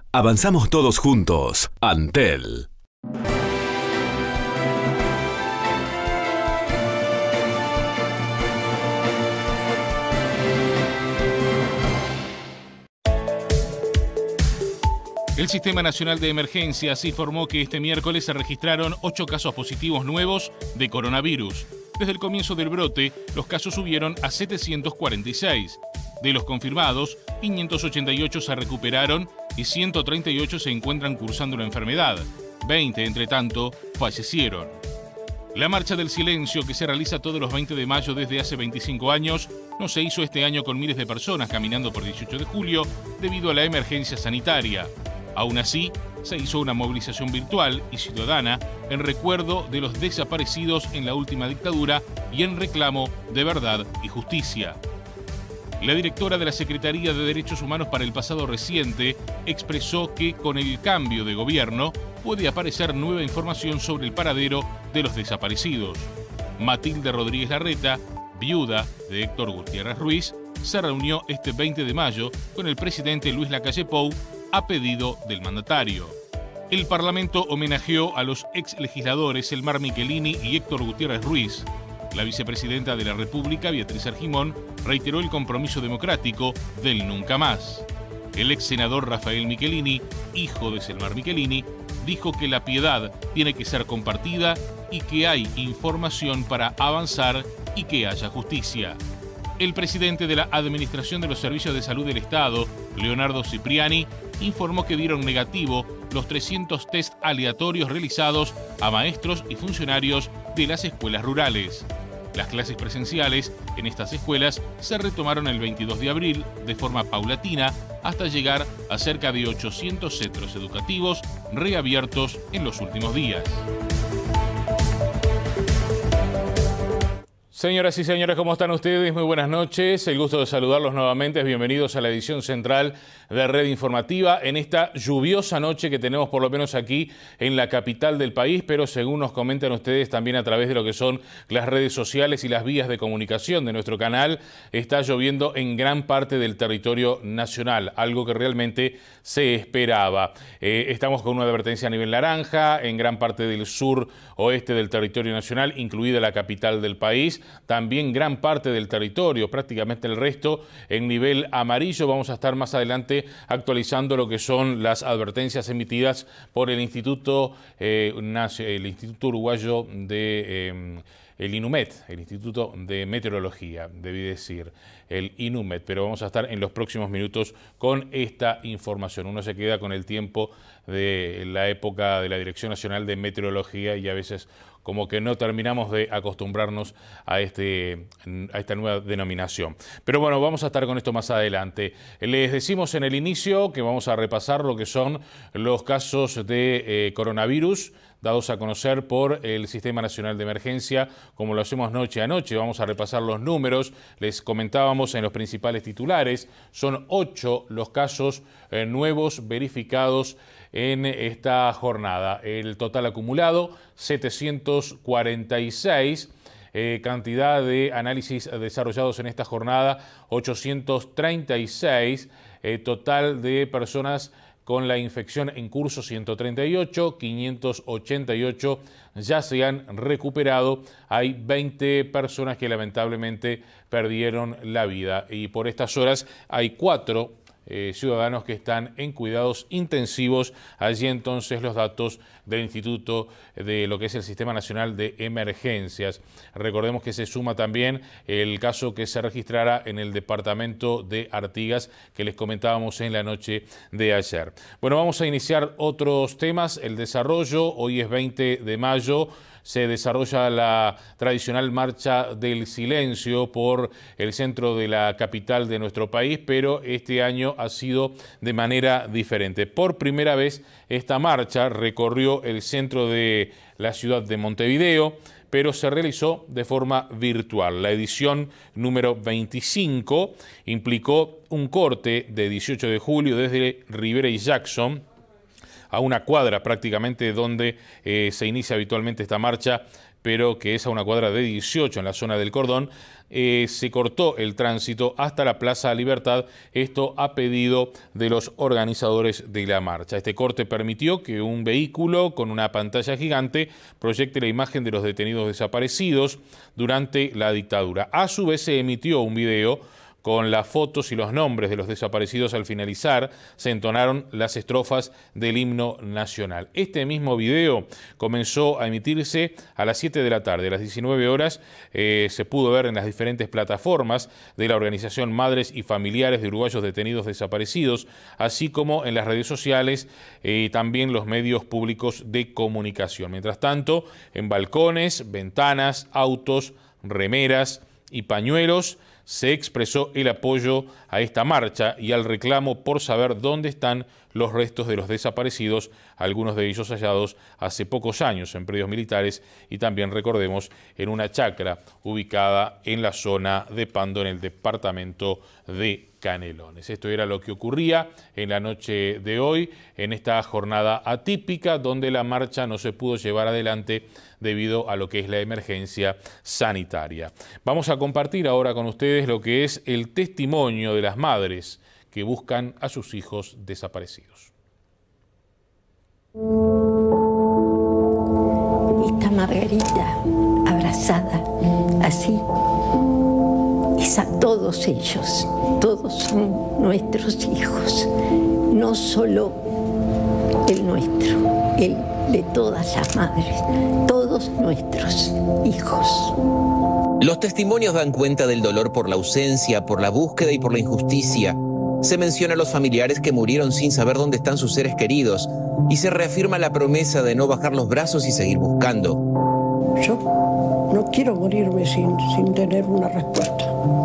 Avanzamos todos juntos. Antel. El Sistema Nacional de Emergencias informó que este miércoles se registraron 8 casos positivos nuevos de coronavirus. Desde el comienzo del brote, los casos subieron a 746. De los confirmados, 588 se recuperaron y 138 se encuentran cursando la enfermedad. 20, entre tanto, fallecieron. La Marcha del Silencio, que se realiza todos los 20 de mayo desde hace 25 años, no se hizo este año con miles de personas caminando por 18 de julio debido a la emergencia sanitaria. Aún así, se hizo una movilización virtual y ciudadana en recuerdo de los desaparecidos en la última dictadura y en reclamo de verdad y justicia. La directora de la Secretaría de Derechos Humanos para el pasado reciente expresó que con el cambio de gobierno puede aparecer nueva información sobre el paradero de los desaparecidos. Matilde Rodríguez Larreta, viuda de Héctor Gutiérrez Ruiz, se reunió este 20 de mayo con el presidente Luis Lacalle Pou a pedido del mandatario. El Parlamento homenajeó a los ex legisladores Elmar Michelini y Héctor Gutiérrez Ruiz. La vicepresidenta de la República, Beatriz Argimón, reiteró el compromiso democrático del nunca más. El ex senador Rafael Michelini, hijo de Selmar Michelini, dijo que la piedad tiene que ser compartida y que hay información para avanzar y que haya justicia. El presidente de la Administración de los Servicios de Salud del Estado, Leonardo Cipriani, informó que dieron negativo los 300 test aleatorios realizados a maestros y funcionarios de las escuelas rurales. Las clases presenciales en estas escuelas se retomaron el 22 de abril de forma paulatina hasta llegar a cerca de 800 centros educativos reabiertos en los últimos días. Señoras y señores, ¿cómo están ustedes? Muy buenas noches. El gusto de saludarlos nuevamente. Bienvenidos a la edición central de Red Informativa en esta lluviosa noche que tenemos por lo menos aquí en la capital del país, pero según nos comentan ustedes también a través de lo que son las redes sociales y las vías de comunicación de nuestro canal, está lloviendo en gran parte del territorio nacional, algo que realmente se esperaba. Estamos con una advertencia a nivel naranja en gran parte del sur oeste del territorio nacional, incluida la capital del país. También gran parte del territorio, prácticamente el resto, en nivel amarillo. Vamos a estar más adelante actualizando lo que son las advertencias emitidas por el Instituto Uruguayo de el INUMED, el Instituto de Meteorología, debí decir, el INUMED, pero vamos a estar en los próximos minutos con esta información. Uno se queda con el tiempo de la época de la Dirección Nacional de Meteorología y a veces como que no terminamos de acostumbrarnos a esta nueva denominación. Pero bueno, vamos a estar con esto más adelante. Les decimos en el inicio que vamos a repasar lo que son los casos de coronavirus dados a conocer por el Sistema Nacional de Emergencia, como lo hacemos noche a noche. Vamos a repasar los números. Les comentábamos en los principales titulares. Son 8 los casos nuevos verificados en esta jornada. El total acumulado, 746. Cantidad de análisis desarrollados en esta jornada, 836. Total de personas con la infección en curso, 138, 588 ya se han recuperado. Hay 20 personas que lamentablemente perdieron la vida y por estas horas hay 4 ciudadanos que están en cuidados intensivos. Allí entonces los datos del Instituto de lo que es el Sistema Nacional de Emergencias. Recordemos que se suma también el caso que se registrara en el departamento de Artigas que les comentábamos en la noche de ayer. Bueno, vamos a iniciar otros temas. El desarrollo, hoy es 20 de mayo. Se desarrolla la tradicional Marcha del Silencio por el centro de la capital de nuestro país, pero este año ha sido de manera diferente. Por primera vez esta marcha recorrió el centro de la ciudad de Montevideo, pero se realizó de forma virtual. La edición número 25 implicó un corte de 18 de julio desde Rivera y Jackson, a una cuadra prácticamente donde se inicia habitualmente esta marcha pero que es a una cuadra de 18 en la zona del Cordón, se cortó el tránsito hasta la Plaza Libertad, esto a pedido de los organizadores de la marcha. Este corte permitió que un vehículo con una pantalla gigante proyecte la imagen de los detenidos desaparecidos durante la dictadura. A su vez se emitió un video con las fotos y los nombres de los desaparecidos. Al finalizar, se entonaron las estrofas del himno nacional. Este mismo video comenzó a emitirse a las 7 de la tarde. A las 19 horas se pudo ver en las diferentes plataformas de la organización Madres y Familiares de Uruguayos Detenidos Desaparecidos, así como en las redes sociales y también los medios públicos de comunicación. Mientras tanto, en balcones, ventanas, autos, remeras y pañuelos, se expresó el apoyo a esta marcha y al reclamo por saber dónde están los restos de los desaparecidos, algunos de ellos hallados hace pocos años en predios militares y también, recordemos, en una chacra ubicada en la zona de Pando, en el departamento de Canelones. Esto era lo que ocurría en la noche de hoy, en esta jornada atípica, donde la marcha no se pudo llevar adelante debido a lo que es la emergencia sanitaria. Vamos a compartir ahora con ustedes lo que es el testimonio de las madres que buscan a sus hijos desaparecidos. Esta Margarita, abrazada, así, es a todos ellos. Todos son nuestros hijos, no solo el nuestro, el de todas las madres, todos nuestros hijos. Los testimonios dan cuenta del dolor por la ausencia, por la búsqueda y por la injusticia. Se menciona a los familiares que murieron sin saber dónde están sus seres queridos y se reafirma la promesa de no bajar los brazos y seguir buscando. Yo no quiero morirme sin tener una respuesta.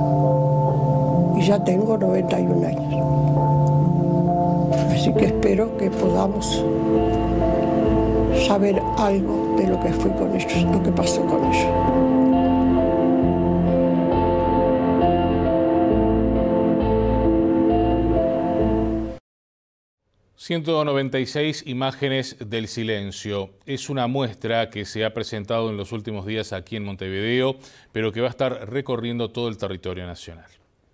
Y ya tengo 91 años. Así que espero que podamos saber algo de lo que fue con ellos, lo que pasó con ellos. 196 imágenes del silencio. Es una muestra que se ha presentado en los últimos días aquí en Montevideo, pero que va a estar recorriendo todo el territorio nacional.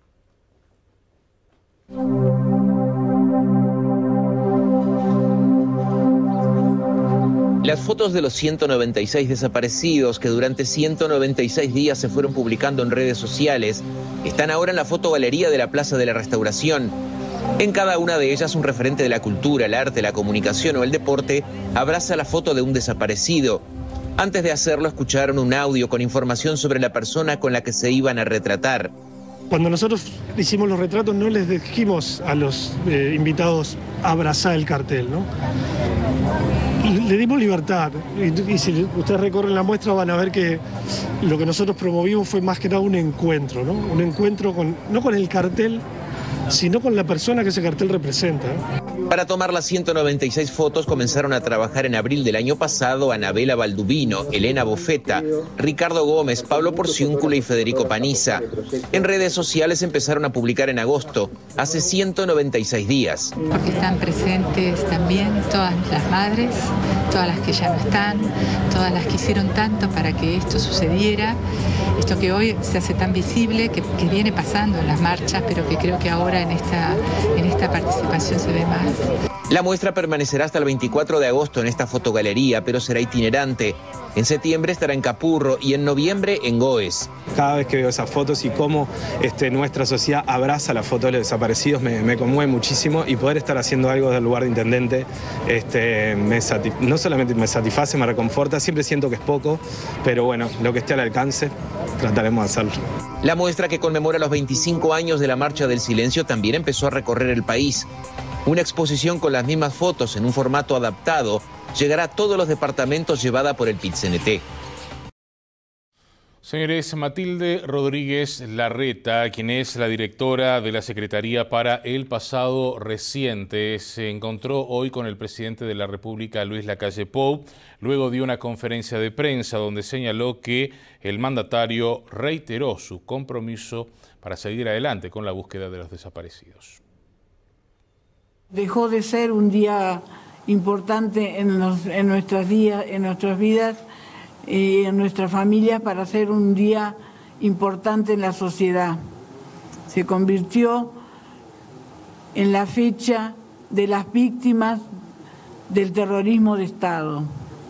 Las fotos de los 196 desaparecidos que durante 196 días se fueron publicando en redes sociales están ahora en la fotogalería de la Plaza de la Restauración. En cada una de ellas un referente de la cultura, el arte, la comunicación o el deporte abraza la foto de un desaparecido. Antes de hacerlo escucharon un audio con información sobre la persona con la que se iban a retratar. Cuando nosotros hicimos los retratos no les dijimos a los invitados abrazar el cartel, ¿no? Le dimos libertad y si ustedes recorren la muestra van a ver que lo que nosotros promovimos fue más que nada un encuentro, ¿no? Un encuentro no con el cartel, sino con la persona que ese cartel representa. Para tomar las 196 fotos comenzaron a trabajar en abril del año pasado Anabela Baldubino, Elena Bofeta, Ricardo Gómez, Pablo Porciúnculo y Federico Paniza. En redes sociales empezaron a publicar en agosto, hace 196 días. Porque están presentes también todas las madres, todas las que ya no están, todas las que hicieron tanto para que esto sucediera. Esto que hoy se hace tan visible, que viene pasando en las marchas, pero que creo que ahora en esta participación se ve más. La muestra permanecerá hasta el 24 de agosto en esta fotogalería, pero será itinerante. En septiembre estará en Capurro y en noviembre en Goes. Cada vez que veo esas fotos y cómo nuestra sociedad abraza la foto de los desaparecidos me conmueve muchísimo, y poder estar haciendo algo desde el lugar de intendente no solamente me satisface, me reconforta. Siempre siento que es poco, pero bueno, lo que esté al alcance trataremos de hacerlo. La muestra, que conmemora los 25 años de la Marcha del Silencio, también empezó a recorrer el país. Una exposición con las mismas fotos en un formato adaptado llegará a todos los departamentos, llevada por el PIT-CNT. Señores, Matilde Rodríguez Larreta, quien es la directora de la Secretaría para el Pasado Reciente, se encontró hoy con el presidente de la República, Luis Lacalle Pou, luego de una conferencia de prensa donde señaló que el mandatario reiteró su compromiso para seguir adelante con la búsqueda de los desaparecidos. Dejó de ser un día importante en nuestras vidas en nuestras familias para hacer un día importante en la sociedad. Se convirtió en la fecha de las víctimas del terrorismo de Estado.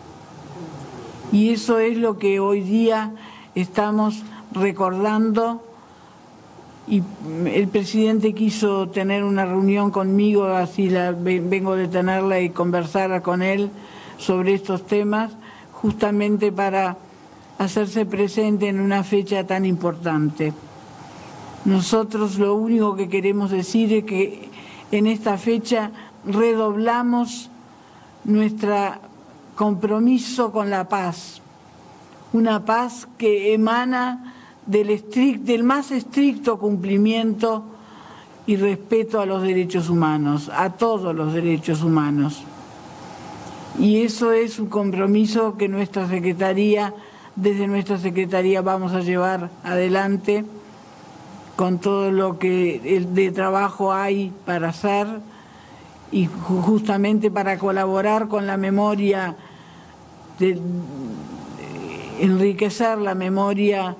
Y eso es lo que hoy día estamos recordando, y el presidente quiso tener una reunión conmigo, así vengo de tenerla y conversar con él sobre estos temas, justamente para hacerse presente en una fecha tan importante. Nosotros lo único que queremos decir es que en esta fecha redoblamos nuestro compromiso con la paz, una paz que emana del más estricto cumplimiento y respeto a los derechos humanos, a todos los derechos humanos. Y eso es un compromiso que desde nuestra Secretaría vamos a llevar adelante con todo lo que de trabajo hay para hacer, y justamente para colaborar con la memoria, enriquecer la memoria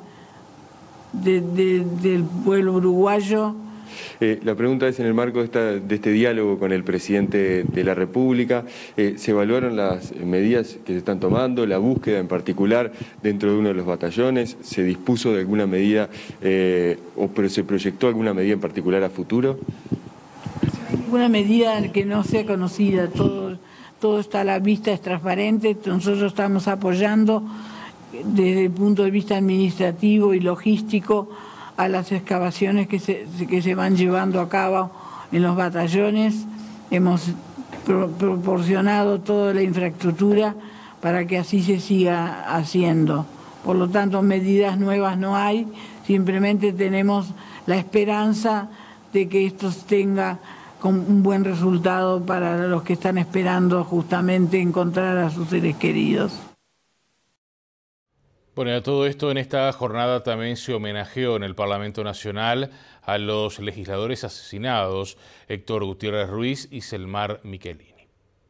del pueblo uruguayo. La pregunta es, en el marco de este diálogo con el presidente de la República, ¿se evaluaron las medidas que se están tomando, la búsqueda en particular dentro de uno de los batallones? ¿Se dispuso de alguna medida pero se proyectó alguna medida en particular a futuro? Una medida que no sea conocida, todo está a la vista, es transparente. Nosotros estamos apoyando desde el punto de vista administrativo y logístico a las excavaciones que se van llevando a cabo en los batallones. Hemos proporcionado toda la infraestructura para que así se siga haciendo. Por lo tanto, medidas nuevas no hay, simplemente tenemos la esperanza de que esto tenga un buen resultado para los que están esperando justamente encontrar a sus seres queridos. Bueno, y a todo esto, en esta jornada también se homenajeó en el Parlamento Nacional a los legisladores asesinados, Héctor Gutiérrez Ruiz y Selmar Michelini.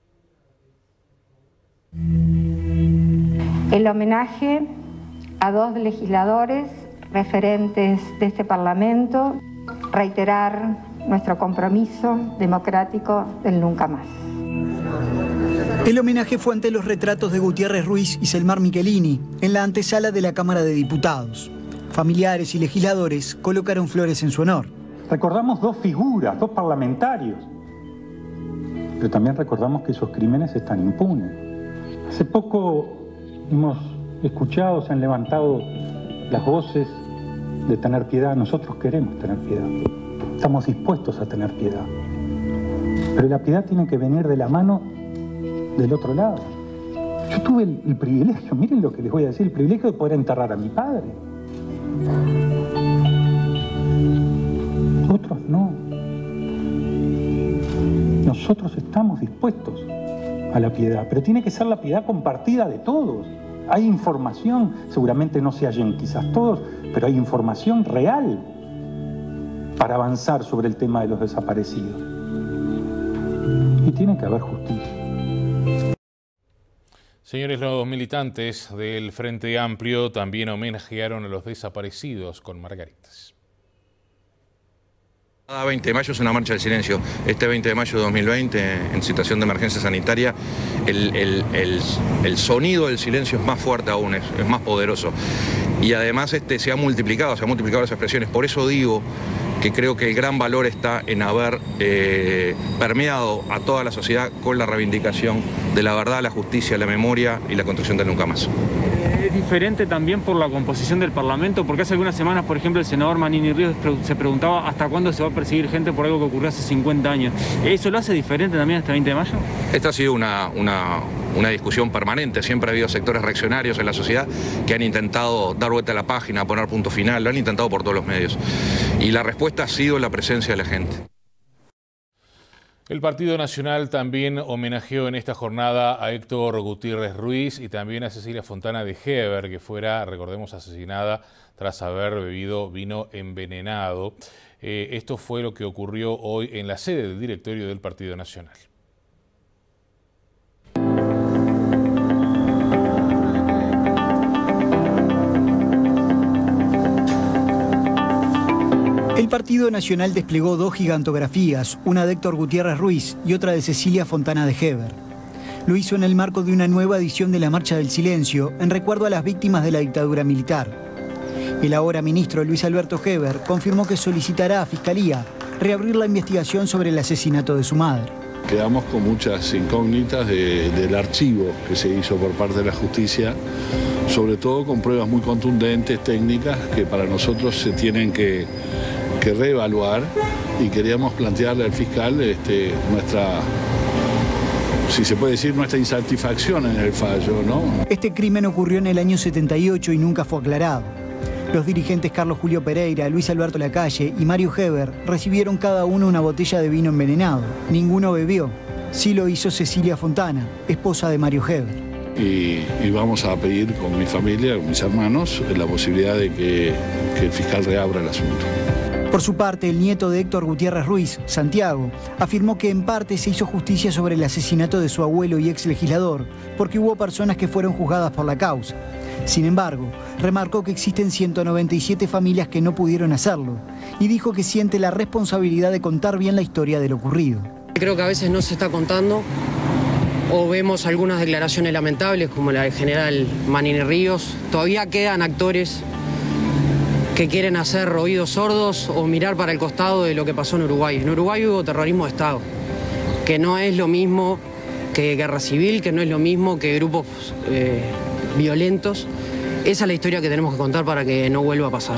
El homenaje a dos legisladores referentes de este Parlamento, reiterar nuestro compromiso democrático del nunca más. El homenaje fue ante los retratos de Gutiérrez Ruiz y Selmar Michelini en la antesala de la Cámara de Diputados. Familiares y legisladores colocaron flores en su honor. Recordamos dos figuras, dos parlamentarios, pero también recordamos que esos crímenes están impunes. Hace poco hemos escuchado, se han levantado las voces de tener piedad. Nosotros queremos tener piedad, estamos dispuestos a tener piedad, pero la piedad tiene que venir de la mano del otro lado. Yo tuve el privilegio, miren lo que les voy a decir, el privilegio de poder enterrar a mi padre. Otros no. Nosotros estamos dispuestos a la piedad, pero tiene que ser la piedad compartida de todos. Hay información, seguramente no se hallen quizás todos, pero hay información real para avanzar sobre el tema de los desaparecidos. Y tiene que haber justicia. Señores, los militantes del Frente Amplio también homenajearon a los desaparecidos con margaritas. Cada 20 de mayo es una marcha del silencio. Este 20 de mayo de 2020, en situación de emergencia sanitaria, el sonido del silencio es más fuerte aún, es más poderoso. Y además se han multiplicado las expresiones. Por eso digo que creo que el gran valor está en haber permeado a toda la sociedad con la reivindicación de la verdad, la justicia, la memoria y la construcción del nunca más. Es diferente también por la composición del Parlamento, porque hace algunas semanas, por ejemplo, el senador Manini Ríos se preguntaba hasta cuándo se va a perseguir gente por algo que ocurrió hace 50 años. ¿Eso lo hace diferente también este 20 de mayo? Esta ha sido una discusión permanente. Siempre ha habido sectores reaccionarios en la sociedad que han intentado dar vuelta a la página, poner punto final, lo han intentado por todos los medios. Y la respuesta ha sido la presencia de la gente. El Partido Nacional también homenajeó en esta jornada a Héctor Gutiérrez Ruiz y también a Cecilia Fontana de Heber, que fuera, recordemos, asesinada tras haber bebido vino envenenado. Esto fue lo que ocurrió hoy en la sede del directorio del Partido Nacional. Partido Nacional desplegó 2 gigantografías, una de Héctor Gutiérrez Ruiz y otra de Cecilia Fontana de Heber. Lo hizo en el marco de una nueva edición de la Marcha del Silencio, en recuerdo a las víctimas de la dictadura militar. El ahora ministro Luis Alberto Heber confirmó que solicitará a Fiscalía reabrir la investigación sobre el asesinato de su madre. Quedamos con muchas incógnitas del archivo que se hizo por parte de la justicia, sobre todo con pruebas muy contundentes, técnicas, que para nosotros se tienen que reevaluar, y queríamos plantearle al fiscal nuestra, si se puede decir, nuestra insatisfacción en el fallo, ¿no? Este crimen ocurrió en el año 78 y nunca fue aclarado. Los dirigentes Carlos Julio Pereira, Luis Alberto Lacalle y Mario Heber recibieron cada uno una botella de vino envenenado. Ninguno bebió. Sí lo hizo Cecilia Fontana, esposa de Mario Heber. Y vamos a pedir con mi familia, con mis hermanos, la posibilidad de que el fiscal reabra el asunto. Por su parte, el nieto de Héctor Gutiérrez Ruiz, Santiago, afirmó que en parte se hizo justicia sobre el asesinato de su abuelo y ex legislador, porque hubo personas que fueron juzgadas por la causa. Sin embargo, remarcó que existen 197 familias que no pudieron hacerlo y dijo que siente la responsabilidad de contar bien la historia de lo ocurrido. Creo que a veces no se está contando, o vemos algunas declaraciones lamentables como la del general Manini Ríos. Todavía quedan actores que quieren hacer oídos sordos o mirar para el costado de lo que pasó en Uruguay. En Uruguay hubo terrorismo de Estado, que no es lo mismo que guerra civil, que no es lo mismo que grupos violentos. Esa es la historia que tenemos que contar para que no vuelva a pasar.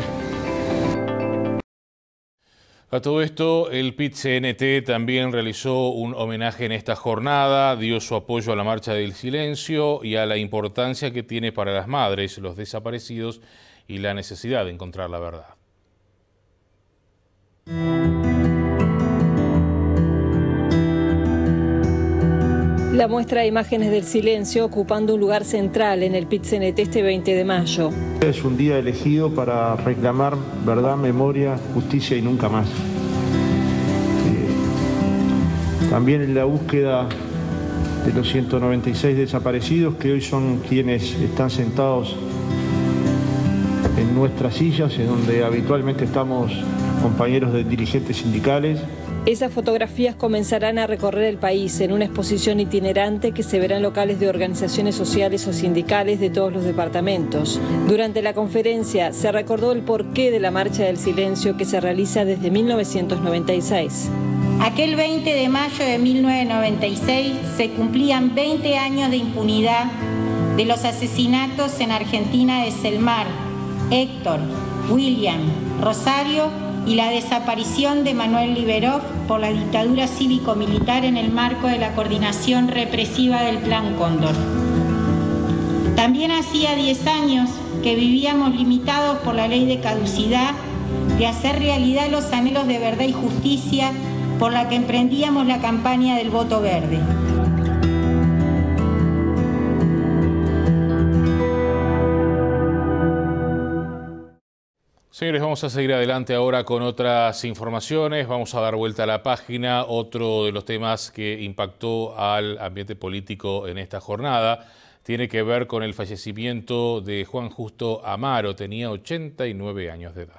A todo esto, el PIT-CNT también realizó un homenaje en esta jornada, dio su apoyo a la Marcha del Silencio y a la importancia que tiene para las madres, los desaparecidos y la necesidad de encontrar la verdad. La muestra de imágenes del silencio ocupando un lugar central en el PIT-CNT este 20 de mayo. Es un día elegido para reclamar verdad, memoria, justicia y nunca más. También en la búsqueda de los 196 desaparecidos, que hoy son quienes están sentados en nuestras sillas, en donde habitualmente estamos compañeros de dirigentes sindicales. Esas fotografías comenzarán a recorrer el país en una exposición itinerante que se verá en locales de organizaciones sociales o sindicales de todos los departamentos. Durante la conferencia se recordó el porqué de la Marcha del Silencio que se realiza desde 1996. Aquel 20 de mayo de 1996 se cumplían 20 años de impunidad de los asesinatos en Argentina de Selmar, Héctor, William, Rosario y la desaparición de Manuel Liberov por la dictadura cívico-militar en el marco de la coordinación represiva del Plan Cóndor. También hacía 10 años que vivíamos limitados por la ley de caducidad de hacer realidad los anhelos de verdad y justicia por la que emprendíamos la campaña del voto verde. Señores, vamos a seguir adelante ahora con otras informaciones. Vamos a dar vuelta a la página. Otro de los temas que impactó al ambiente político en esta jornada tiene que ver con el fallecimiento de Juan Justo Amaro. Tenía 89 años de edad.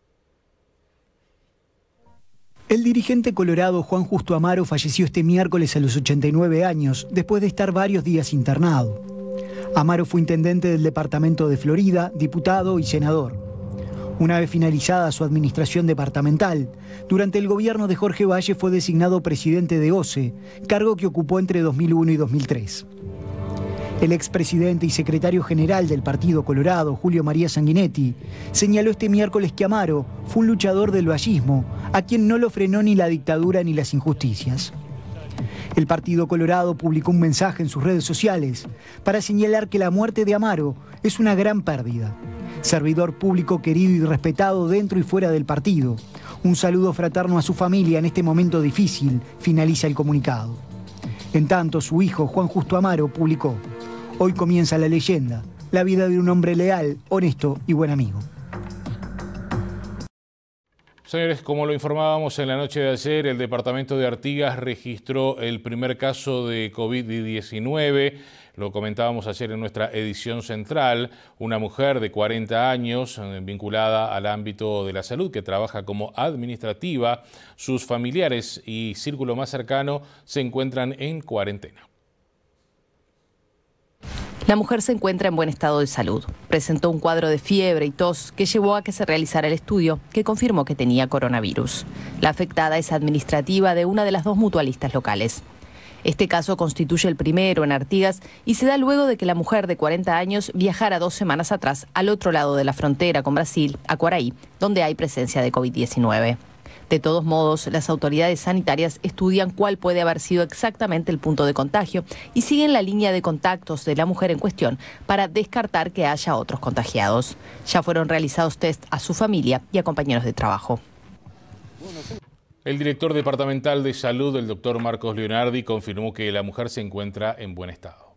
El dirigente colorado Juan Justo Amaro falleció este miércoles a los 89 años, después de estar varios días internado. Amaro fue intendente del departamento de Florida, diputado y senador. Una vez finalizada su administración departamental, durante el gobierno de Jorge Valle fue designado presidente de OCE, cargo que ocupó entre 2001 y 2003. El expresidente y secretario general del Partido Colorado, Julio María Sanguinetti, señaló este miércoles que Amaro fue un luchador del vallismo, a quien no lo frenó ni la dictadura ni las injusticias. El Partido Colorado publicó un mensaje en sus redes sociales para señalar que la muerte de Amaro es una gran pérdida. Servidor público querido y respetado dentro y fuera del partido. Un saludo fraterno a su familia en este momento difícil, finaliza el comunicado. En tanto, su hijo, Juan Justo Amaro, publicó: hoy comienza la leyenda, la vida de un hombre leal, honesto y buen amigo. Señores, como lo informábamos en la noche de ayer, el departamento de Artigas registró el primer caso de COVID-19. Lo comentábamos ayer en nuestra edición central. Una mujer de 40 años vinculada al ámbito de la salud que trabaja como administrativa. Sus familiares y círculo más cercano se encuentran en cuarentena. La mujer se encuentra en buen estado de salud. Presentó un cuadro de fiebre y tos que llevó a que se realizara el estudio que confirmó que tenía coronavirus. La afectada es administrativa de una de las dos mutualistas locales. Este caso constituye el primero en Artigas y se da luego de que la mujer de 40 años viajara 2 semanas atrás al otro lado de la frontera con Brasil, a Quaraí, donde hay presencia de COVID-19. De todos modos, las autoridades sanitarias estudian cuál puede haber sido exactamente el punto de contagio y siguen la línea de contactos de la mujer en cuestión para descartar que haya otros contagiados. Ya fueron realizados test a su familia y a compañeros de trabajo. El director departamental de salud, el doctor Marcos Leonardi, confirmó que la mujer se encuentra en buen estado.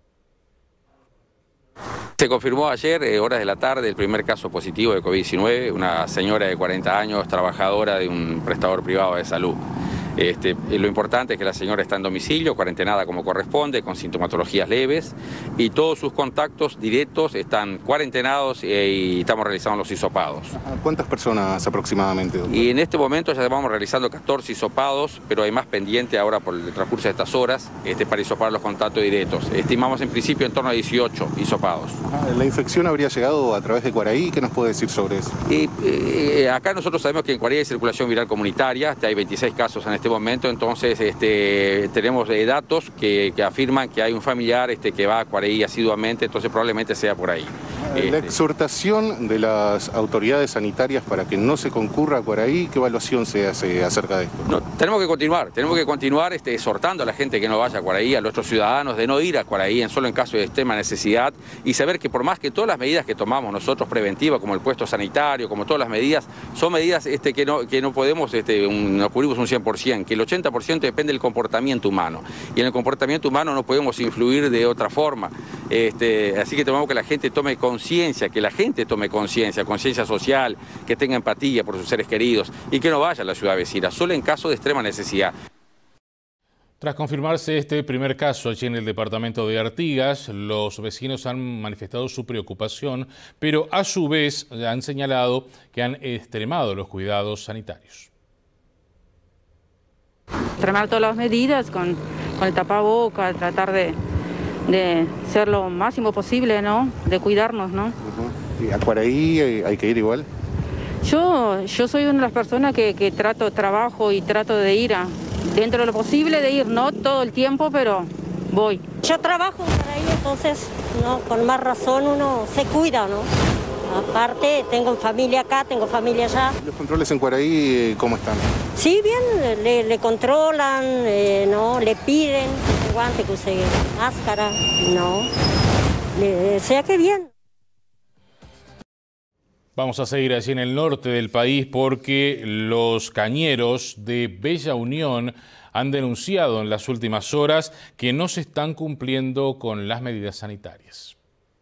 Se confirmó ayer, horas de la tarde, el primer caso positivo de COVID-19, una señora de 40 años, trabajadora de un prestador privado de salud. Lo importante es que la señora está en domicilio, cuarentenada como corresponde, con sintomatologías leves, y todos sus contactos directos están cuarentenados y estamos realizando los hisopados. ¿Cuántas personas aproximadamente, doctor? Y en este momento ya vamos realizando 14 hisopados, pero hay más pendiente ahora por el transcurso de estas horas para hisopar los contactos directos. Estimamos en principio en torno a 18 hisopados. ¿La infección habría llegado a través de Quaraí? ¿Qué nos puede decir sobre eso? Acá nosotros sabemos que en Quaraí hay circulación viral comunitaria, hay 26 casos en este momento, entonces tenemos datos que afirman que hay un familiar que va a Quaraí asiduamente, entonces probablemente sea por ahí. La exhortación de las autoridades sanitarias para que no se concurra a Quaraí, ¿qué evaluación se hace acerca de esto? No, tenemos que continuar exhortando a la gente que no vaya a Quaraí, a nuestros ciudadanos de no ir a Quaraí solo en caso de extrema necesidad, y saber que por más que todas las medidas que tomamos nosotros preventivas, como el puesto sanitario, como todas las medidas, son medidas que no podemos, no cubrimos un 100%, que el 80% depende del comportamiento humano, y en el comportamiento humano no podemos influir de otra forma. Así que tenemos que la gente tome conciencia, conciencia social, que tenga empatía por sus seres queridos y que no vaya a la ciudad vecina, solo en caso de extrema necesidad. Tras confirmarse este primer caso allí en el departamento de Artigas, los vecinos han manifestado su preocupación, pero a su vez han señalado que han extremado los cuidados sanitarios. Extremar todas las medidas con el tapaboca, tratar de ser lo máximo posible, ¿no? De cuidarnos, ¿no? ¿Y a Quaraí hay que ir igual? Yo soy una de las personas que trabajo y trato de ir dentro de lo posible de ir, no todo el tiempo, pero voy. Yo trabajo en Quaraí, entonces, no, con más razón uno se cuida, ¿no? Aparte, tengo familia acá, tengo familia allá. ¿Los controles en Quaraí cómo están? Sí, bien, le controlan, ¿no? Le piden que guante, que use máscara, ¿no? Sea que bien. Vamos a seguir allí en el norte del país porque los cañeros de Bella Unión han denunciado en las últimas horas que no se están cumpliendo con las medidas sanitarias.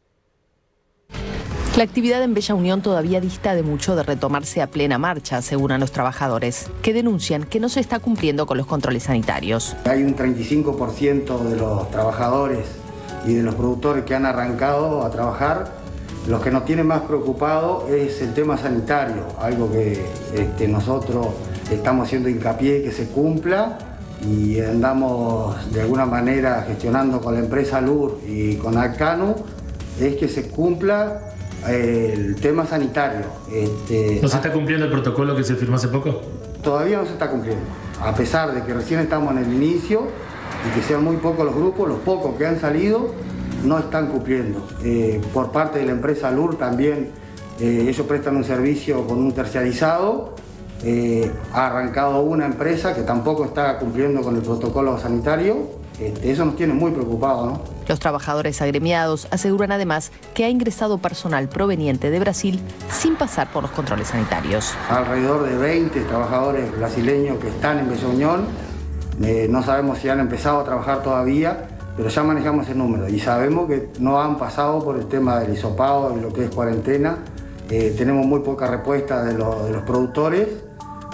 La actividad en Bella Unión todavía dista de mucho de retomarse a plena marcha, aseguran los trabajadores, que denuncian que no se está cumpliendo con los controles sanitarios. Hay un 35% de los trabajadores y de los productores que han arrancado a trabajar. Los que nos tienen más preocupado es el tema sanitario, algo que nosotros estamos haciendo hincapié que se cumpla y andamos de alguna manera gestionando con la empresa LUR y con Alcanu, es que se cumpla el tema sanitario. ¿No se está cumpliendo el protocolo que se firmó hace poco? Todavía no se está cumpliendo, a pesar de que recién estamos en el inicio y que sean muy pocos los grupos, los pocos que han salido no están cumpliendo. Por parte de la empresa LUR también, ellos prestan un servicio con un terciarizado, ha arrancado una empresa que tampoco está cumpliendo con el protocolo sanitario. Eso nos tiene muy preocupados, ¿no? Los trabajadores agremiados aseguran además que ha ingresado personal proveniente de Brasil sin pasar por los controles sanitarios. Alrededor de 20 trabajadores brasileños que están en Bella Unión, no sabemos si han empezado a trabajar todavía, pero ya manejamos el número y sabemos que no han pasado por el tema del hisopado y lo que es cuarentena. Tenemos muy poca respuesta de los productores,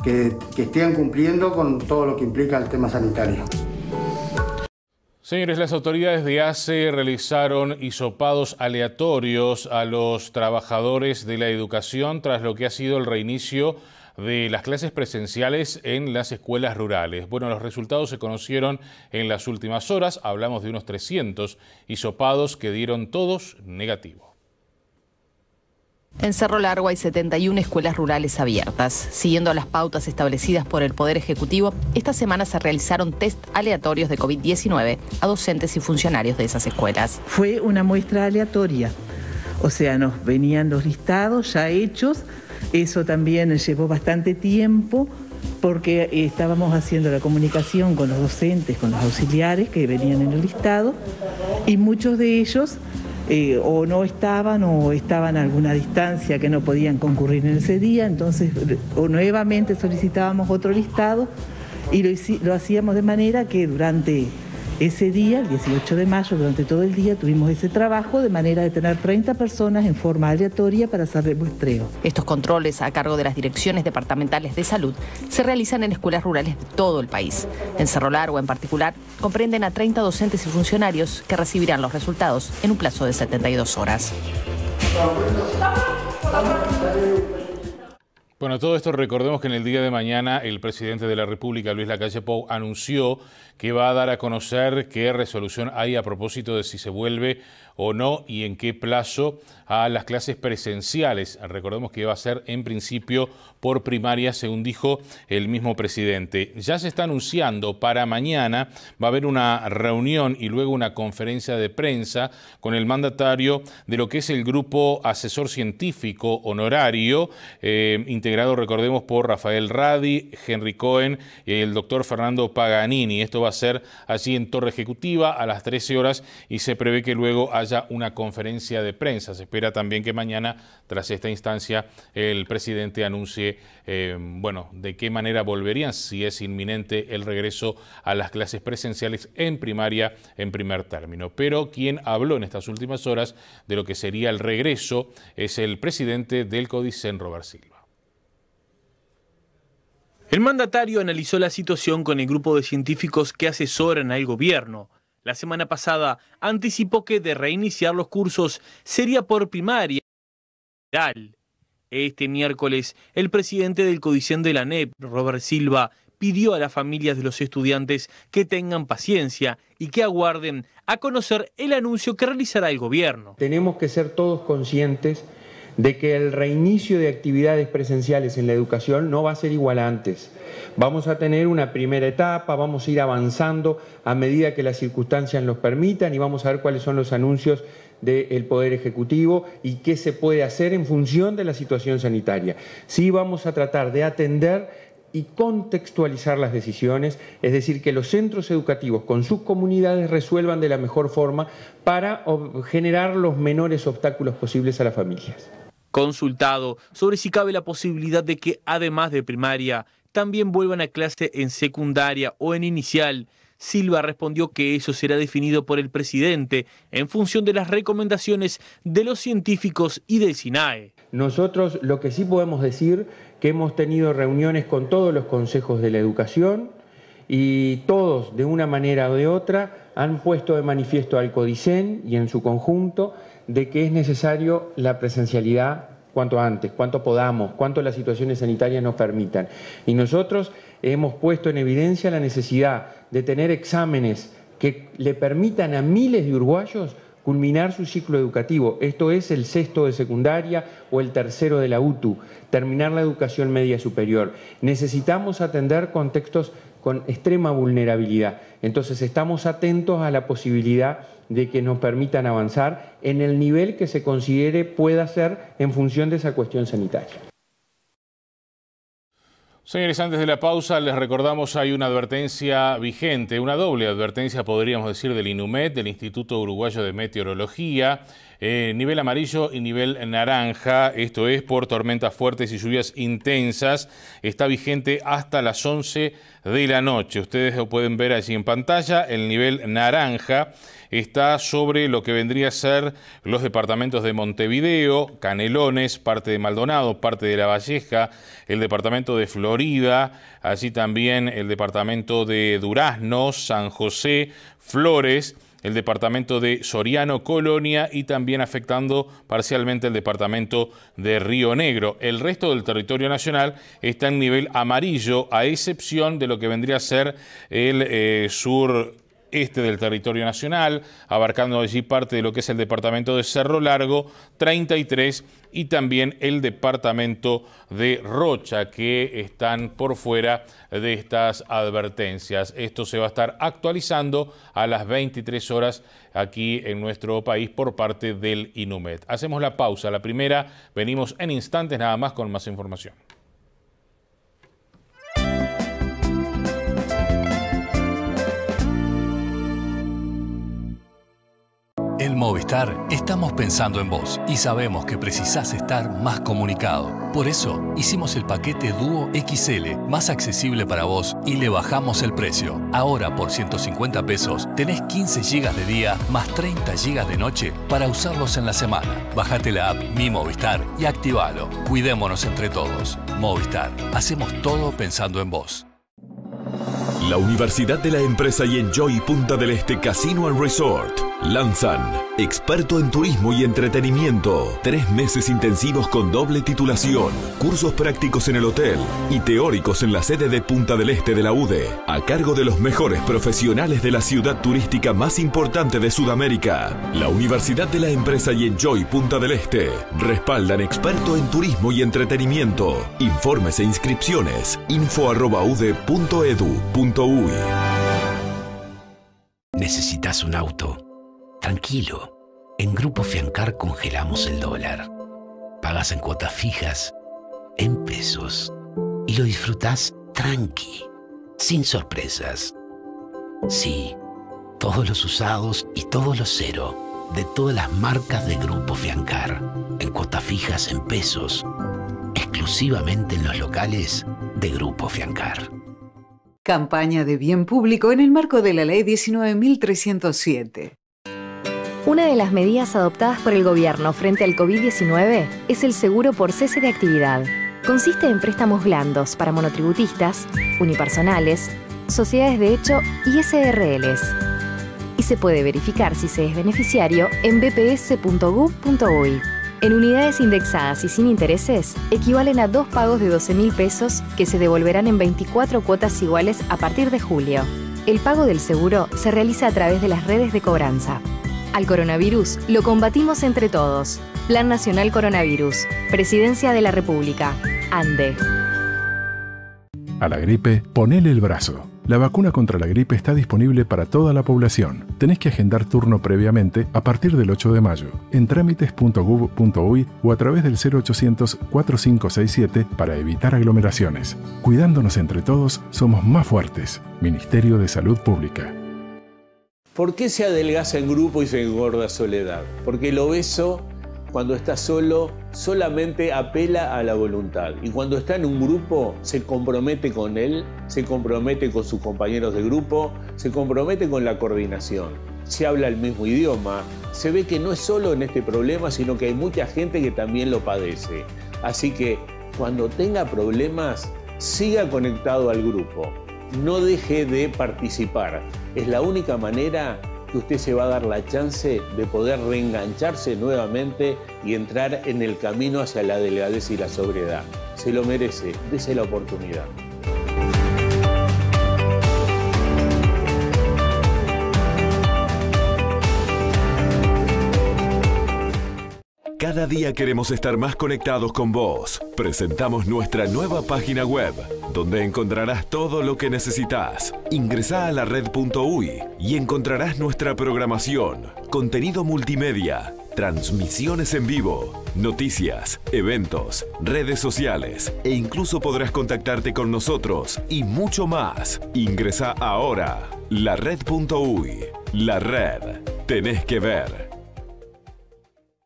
que estén cumpliendo con todo lo que implica el tema sanitario. Señores, las autoridades de ACE realizaron hisopados aleatorios a los trabajadores de la educación tras lo que ha sido el reinicio de las clases presenciales en las escuelas rurales. Bueno, los resultados se conocieron en las últimas horas. Hablamos de unos 300 hisopados que dieron todos negativo. En Cerro Largo hay 71 escuelas rurales abiertas. Siguiendo las pautas establecidas por el Poder Ejecutivo, esta semana se realizaron test aleatorios de COVID-19 a docentes y funcionarios de esas escuelas. Fue una muestra aleatoria, o sea, nos venían los listados ya hechos. Eso también llevó bastante tiempo porque estábamos haciendo la comunicación con los docentes, con los auxiliares que venían en el listado, y muchos de ellos o no estaban o estaban a alguna distancia que no podían concurrir en ese día, entonces o nuevamente solicitábamos otro listado y lo hacíamos de manera que durante ese día, el 18 de mayo, durante todo el día tuvimos ese trabajo de manera de tener 30 personas en forma aleatoria para hacer el muestreo. Estos controles a cargo de las direcciones departamentales de salud se realizan en escuelas rurales de todo el país. En Cerro Largo en particular comprenden a 30 docentes y funcionarios que recibirán los resultados en un plazo de 72 horas. Bueno, todo esto recordemos que en el día de mañana el presidente de la República, Luis Lacalle Pou, anunció que va a dar a conocer qué resolución hay a propósito de si se vuelve o no y en qué plazo a las clases presenciales. Recordemos que va a ser en principio por primaria, según dijo el mismo presidente. Ya se está anunciando para mañana, va a haber una reunión y luego una conferencia de prensa con el mandatario de lo que es el grupo asesor científico honorario, integrado, recordemos, por Rafael Radi, Henry Cohen y el doctor Fernando Paganini. Esto va a ser allí en Torre Ejecutiva a las 13 horas y se prevé que luego haya una conferencia de prensa. Se espera también que mañana, tras esta instancia, el presidente anuncie de qué manera volverían, si es inminente el regreso a las clases presenciales en primaria en primer término. Pero quien habló en estas últimas horas de lo que sería el regreso es el presidente del CODICEN, Robert Silva. El mandatario analizó la situación con el grupo de científicos que asesoran al gobierno. La semana pasada anticipó que de reiniciar los cursos sería por primaria. Este miércoles, el presidente del CODICEN de la ANEP, Robert Silva, pidió a las familias de los estudiantes que tengan paciencia y que aguarden a conocer el anuncio que realizará el gobierno. Tenemos que ser todos conscientes de que el reinicio de actividades presenciales en la educación no va a ser igual a antes. Vamos a tener una primera etapa, vamos a ir avanzando a medida que las circunstancias nos permitan y vamos a ver cuáles son los anuncios del Poder Ejecutivo y qué se puede hacer en función de la situación sanitaria. Sí vamos a tratar de atender y contextualizar las decisiones, es decir, que los centros educativos con sus comunidades resuelvan de la mejor forma para generar los menores obstáculos posibles a las familias. Consultado sobre si cabe la posibilidad de que, además de primaria, también vuelvan a clase en secundaria o en inicial, Silva respondió que eso será definido por el presidente en función de las recomendaciones de los científicos y del SINAE. Nosotros lo que sí podemos decir que hemos tenido reuniones con todos los consejos de la educación y todos, de una manera o de otra, han puesto de manifiesto al CODICEN y en su conjunto de que es necesario la presencialidad cuanto antes, cuanto podamos, cuanto las situaciones sanitarias nos permitan. Y nosotros hemos puesto en evidencia la necesidad de tener exámenes que le permitan a miles de uruguayos culminar su ciclo educativo. Esto es el sexto de secundaria o el tercero de la UTU, terminar la educación media superior. Necesitamos atender contextos con extrema vulnerabilidad. Entonces estamos atentos a la posibilidad de que nos permitan avanzar en el nivel que se considere pueda ser en función de esa cuestión sanitaria. Señores, antes de la pausa les recordamos hay una advertencia vigente, una doble advertencia podríamos decir del INUMED, del Instituto Uruguayo de Meteorología. Nivel amarillo y nivel naranja, esto es por tormentas fuertes y lluvias intensas. Está vigente hasta las 11 de la noche. Ustedes lo pueden ver allí en pantalla. El nivel naranja está sobre lo que vendría a ser los departamentos de Montevideo, Canelones, parte de Maldonado, parte de La Valleja, el departamento de Florida, allí también el departamento de Durazno, San José, Flores, el departamento de Soriano, Colonia y también afectando parcialmente el departamento de Río Negro. El resto del territorio nacional está en nivel amarillo, a excepción de lo que vendría a ser el sureste del territorio nacional, abarcando allí parte de lo que es el departamento de Cerro Largo, 33, y también el departamento de Rocha, que están por fuera de estas advertencias. Esto se va a estar actualizando a las 23 horas aquí en nuestro país por parte del INUMED. Hacemos la pausa, la primera, venimos en instantes nada más con más información. En Movistar estamos pensando en vos y sabemos que precisás estar más comunicado. Por eso hicimos el paquete Dúo XL más accesible para vos y le bajamos el precio. Ahora por 150 pesos tenés 15 GB de día más 30 GB de noche para usarlos en la semana. Bájate la app Mi Movistar y activalo. Cuidémonos entre todos. Movistar. Hacemos todo pensando en vos. La Universidad de la Empresa y Enjoy Punta del Este Casino & Resort lanzan Experto en Turismo y Entretenimiento. 3 meses intensivos con doble titulación, cursos prácticos en el hotel y teóricos en la sede de Punta del Este de la UDE, a cargo de los mejores profesionales de la ciudad turística más importante de Sudamérica. La Universidad de la Empresa y Enjoy Punta del Este respaldan Experto en Turismo y Entretenimiento. Informes e inscripciones info@ude.edu.uy. ¿Necesitas un auto? Tranquilo. En Grupo Fiancar congelamos el dólar. Pagas en cuotas fijas, en pesos. Y lo disfrutás tranqui, sin sorpresas. Sí, todos los usados y todos los cero, de todas las marcas de Grupo Fiancar. En cuotas fijas, en pesos. Exclusivamente en los locales de Grupo Fiancar. Campaña de bien público en el marco de la Ley 19.307. Una de las medidas adoptadas por el gobierno frente al COVID-19 es el seguro por cese de actividad. Consiste en préstamos blandos para monotributistas, unipersonales, sociedades de hecho y SRLs. Y se puede verificar si se es beneficiario en bps.gov.uy. En unidades indexadas y sin intereses, equivalen a 2 pagos de 12.000 pesos que se devolverán en 24 cuotas iguales a partir de julio. El pago del seguro se realiza a través de las redes de cobranza. Al coronavirus lo combatimos entre todos. Plan Nacional Coronavirus. Presidencia de la República. ANDE. A la gripe, ponele el brazo. La vacuna contra la gripe está disponible para toda la población. Tenés que agendar turno previamente a partir del 8 de mayo en trámites.gov.uy o a través del 0800 4567 para evitar aglomeraciones. Cuidándonos entre todos, somos más fuertes. Ministerio de Salud Pública. ¿Por qué se adelgaza en grupo y se engorda soledad? Porque el obeso, cuando está solo, solamente apela a la voluntad. Y cuando está en un grupo, se compromete con él, se compromete con sus compañeros de grupo, se compromete con la coordinación. Se habla el mismo idioma. Se ve que no es solo en este problema, sino que hay mucha gente que también lo padece. Así que cuando tenga problemas, siga conectado al grupo. No deje de participar. Es la única manera que usted se va a dar la chance de poder reengancharse nuevamente y entrar en el camino hacia la delgadez y la sobriedad. Se lo merece, dese la oportunidad. Cada día queremos estar más conectados con vos. Presentamos nuestra nueva página web, donde encontrarás todo lo que necesitas. Ingresá a lared.uy y encontrarás nuestra programación, contenido multimedia, transmisiones en vivo, noticias, eventos, redes sociales e incluso podrás contactarte con nosotros y mucho más. Ingresá ahora. Lared.uy. La red. Tenés que ver.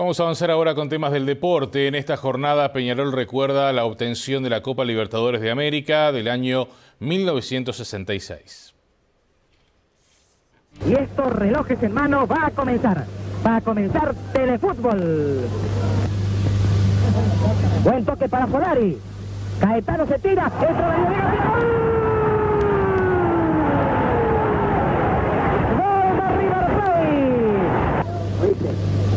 Vamos a avanzar ahora con temas del deporte. En esta jornada Peñarol recuerda la obtención de la Copa Libertadores de América del año 1966. Y estos relojes en mano va a comenzar Telefútbol. Buen toque para Solari. Caetano se tira, entra la línea. ¡Gol de River Plate!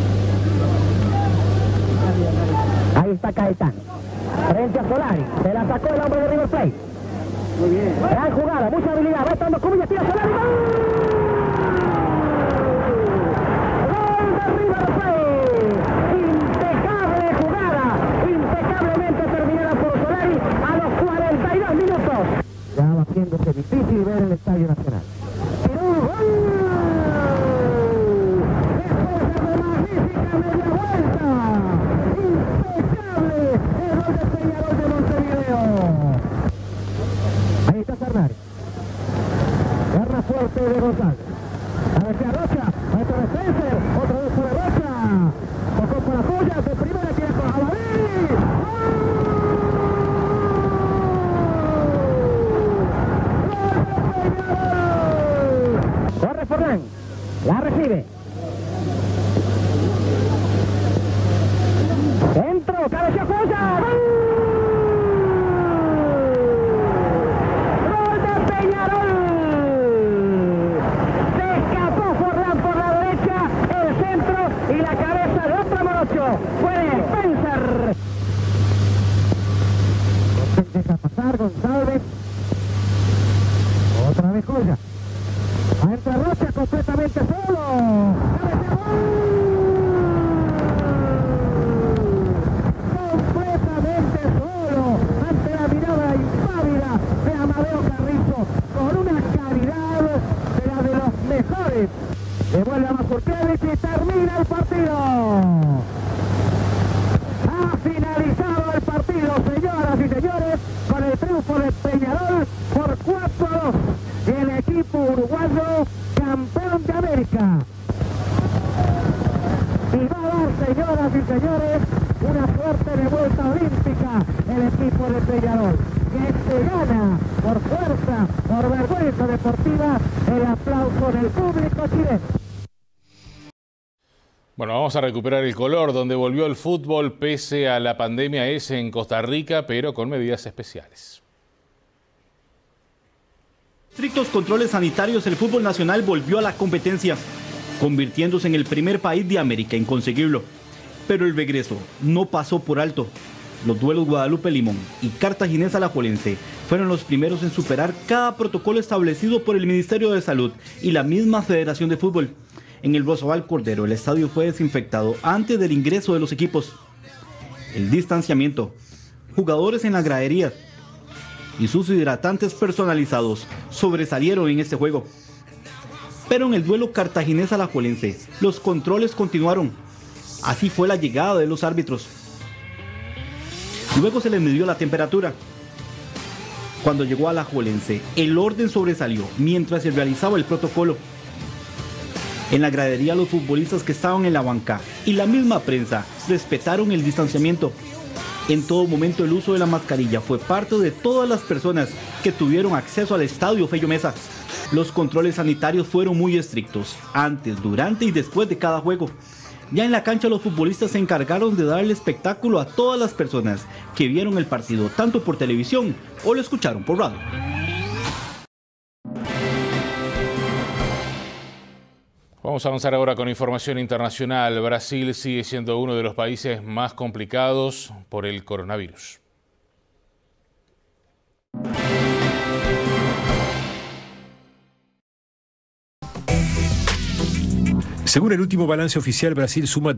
Ahí está Caetano. Frente a Solari. Se la sacó el hombre de River Plate. Muy bien. Gran jugada, mucha habilidad. Va estando Cubilla, tira Solari. ¡Gol de River Plate! Impecable jugada. Impecablemente terminada por Solari a los 42 minutos. Ya va haciéndose difícil ver el Estadio Nacional. Pero un gol. Después de la magnífica media vuelta. Impecable el gol de Peñarol de Montevideo. Ahí está Fernández. Garra fuerte de González. A ver si Rocha. Otro de Spencer. Otra vez por Rocha. Tocó por la Joya. De primera tira con Jabalí. Corre Forlán. La recibe. Centro. Cabecea Joya. ¡Gol de Peñarol! Se escapó Forlán por la derecha. El centro y la cabeza de otro morocho. Fue de Spencer. Deja pasar González. Otra vez Joya. Entra Rocha completamente solo. Completamente solo. Ante la mirada impávida de Amadeo Carrizo. Con una calidad de la de los mejores. Devuelve a Mazurkiewicz y termina el partido. Ha finalizado el partido, señoras y señores, con el triunfo de Peñarol por 4-2. Y el equipo uruguayo campeón de América. Y va a dar, señoras y señores, una suerte de vuelta olímpica el equipo de Peñarol, que se gana por fuerza, por vergüenza deportiva, el aplauso del público chileno. Bueno, vamos a recuperar el color donde volvió el fútbol pese a la pandemia en Costa Rica, pero con medidas especiales. Estrictos controles sanitarios, el fútbol nacional volvió a la competencia, convirtiéndose en el primer país de América en conseguirlo. Pero el regreso no pasó por alto. Los duelos Guadalupe Limón y Cartaginés Alajuelense fueron los primeros en superar cada protocolo establecido por el Ministerio de Salud y la misma Federación de Fútbol. En el Rosabal Cordero, el estadio fue desinfectado antes del ingreso de los equipos. El distanciamiento, jugadores en las graderías y sus hidratantes personalizados sobresalieron en este juego. Pero en el duelo Cartaginés Alajuelense, los controles continuaron. Así fue la llegada de los árbitros. Luego se les midió la temperatura. Cuando llegó Alajuelense, el orden sobresalió mientras se realizaba el protocolo. En la gradería, los futbolistas que estaban en la banca y la misma prensa respetaron el distanciamiento. En todo momento el uso de la mascarilla fue parte de todas las personas que tuvieron acceso al estadio Fello Mesa. Los controles sanitarios fueron muy estrictos, antes, durante y después de cada juego. Ya en la cancha los futbolistas se encargaron de darle espectáculo a todas las personas que vieron el partido, tanto por televisión o lo escucharon por radio. Vamos a avanzar ahora con información internacional. Brasil sigue siendo uno de los países más complicados por el coronavirus. Según el último balance oficial, Brasil suma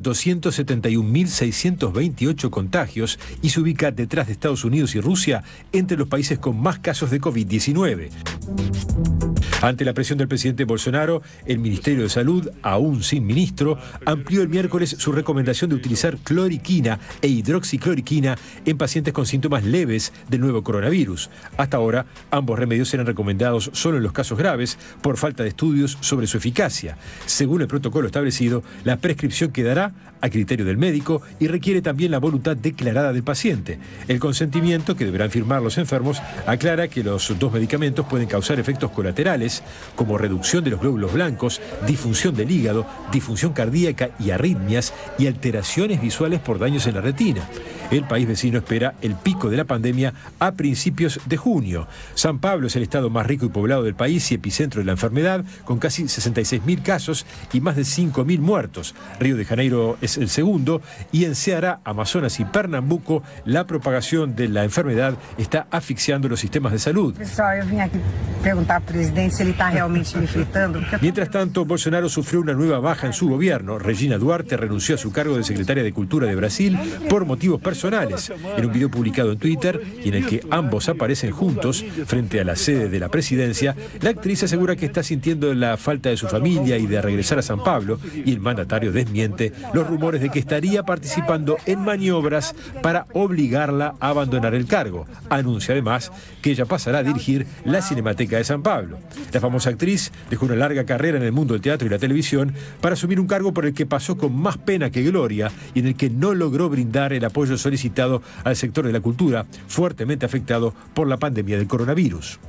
271.628 contagios y se ubica detrás de Estados Unidos y Rusia entre los países con más casos de COVID-19. Ante la presión del presidente Bolsonaro, el Ministerio de Salud, aún sin ministro, amplió el miércoles su recomendación de utilizar cloriquina e hidroxicloroquina en pacientes con síntomas leves del nuevo coronavirus. Hasta ahora, ambos remedios eran recomendados solo en los casos graves por falta de estudios sobre su eficacia. Según el protocolo establecido, la prescripción quedará a criterio del médico y requiere también la voluntad declarada del paciente. El consentimiento, que deberán firmar los enfermos, aclara que los dos medicamentos pueden causar efectos colaterales como reducción de los glóbulos blancos, disfunción del hígado, disfunción cardíaca y arritmias y alteraciones visuales por daños en la retina. El país vecino espera el pico de la pandemia a principios de junio. San Pablo es el estado más rico y poblado del país y epicentro de la enfermedad, con casi 66.000 casos y más de 5.000 muertos. Río de Janeiro es el segundo y en Ceará, Amazonas y Pernambuco la propagación de la enfermedad está asfixiando los sistemas de salud. Pessoal, eu vim aqui perguntar al presidente si él está realmente me fritando. Mientras tanto, Bolsonaro sufrió una nueva baja en su gobierno. Regina Duarte renunció a su cargo de secretaria de Cultura de Brasil por motivos personales. En un video publicado en Twitter y en el que ambos aparecen juntos frente a la sede de la presidencia, la actriz asegura que está sintiendo la falta de su familia y de regresar a San Pablo, y el mandatario desmiente los rumores de que estaría participando en maniobras para obligarla a abandonar el cargo. Anuncia además que ella pasará a dirigir la Cinemateca de San Pablo. La famosa actriz dejó una larga carrera en el mundo del teatro y la televisión para asumir un cargo por el que pasó con más pena que gloria y en el que no logró brindar el apoyo solicitado al sector de la cultura, fuertemente afectado por la pandemia del coronavirus.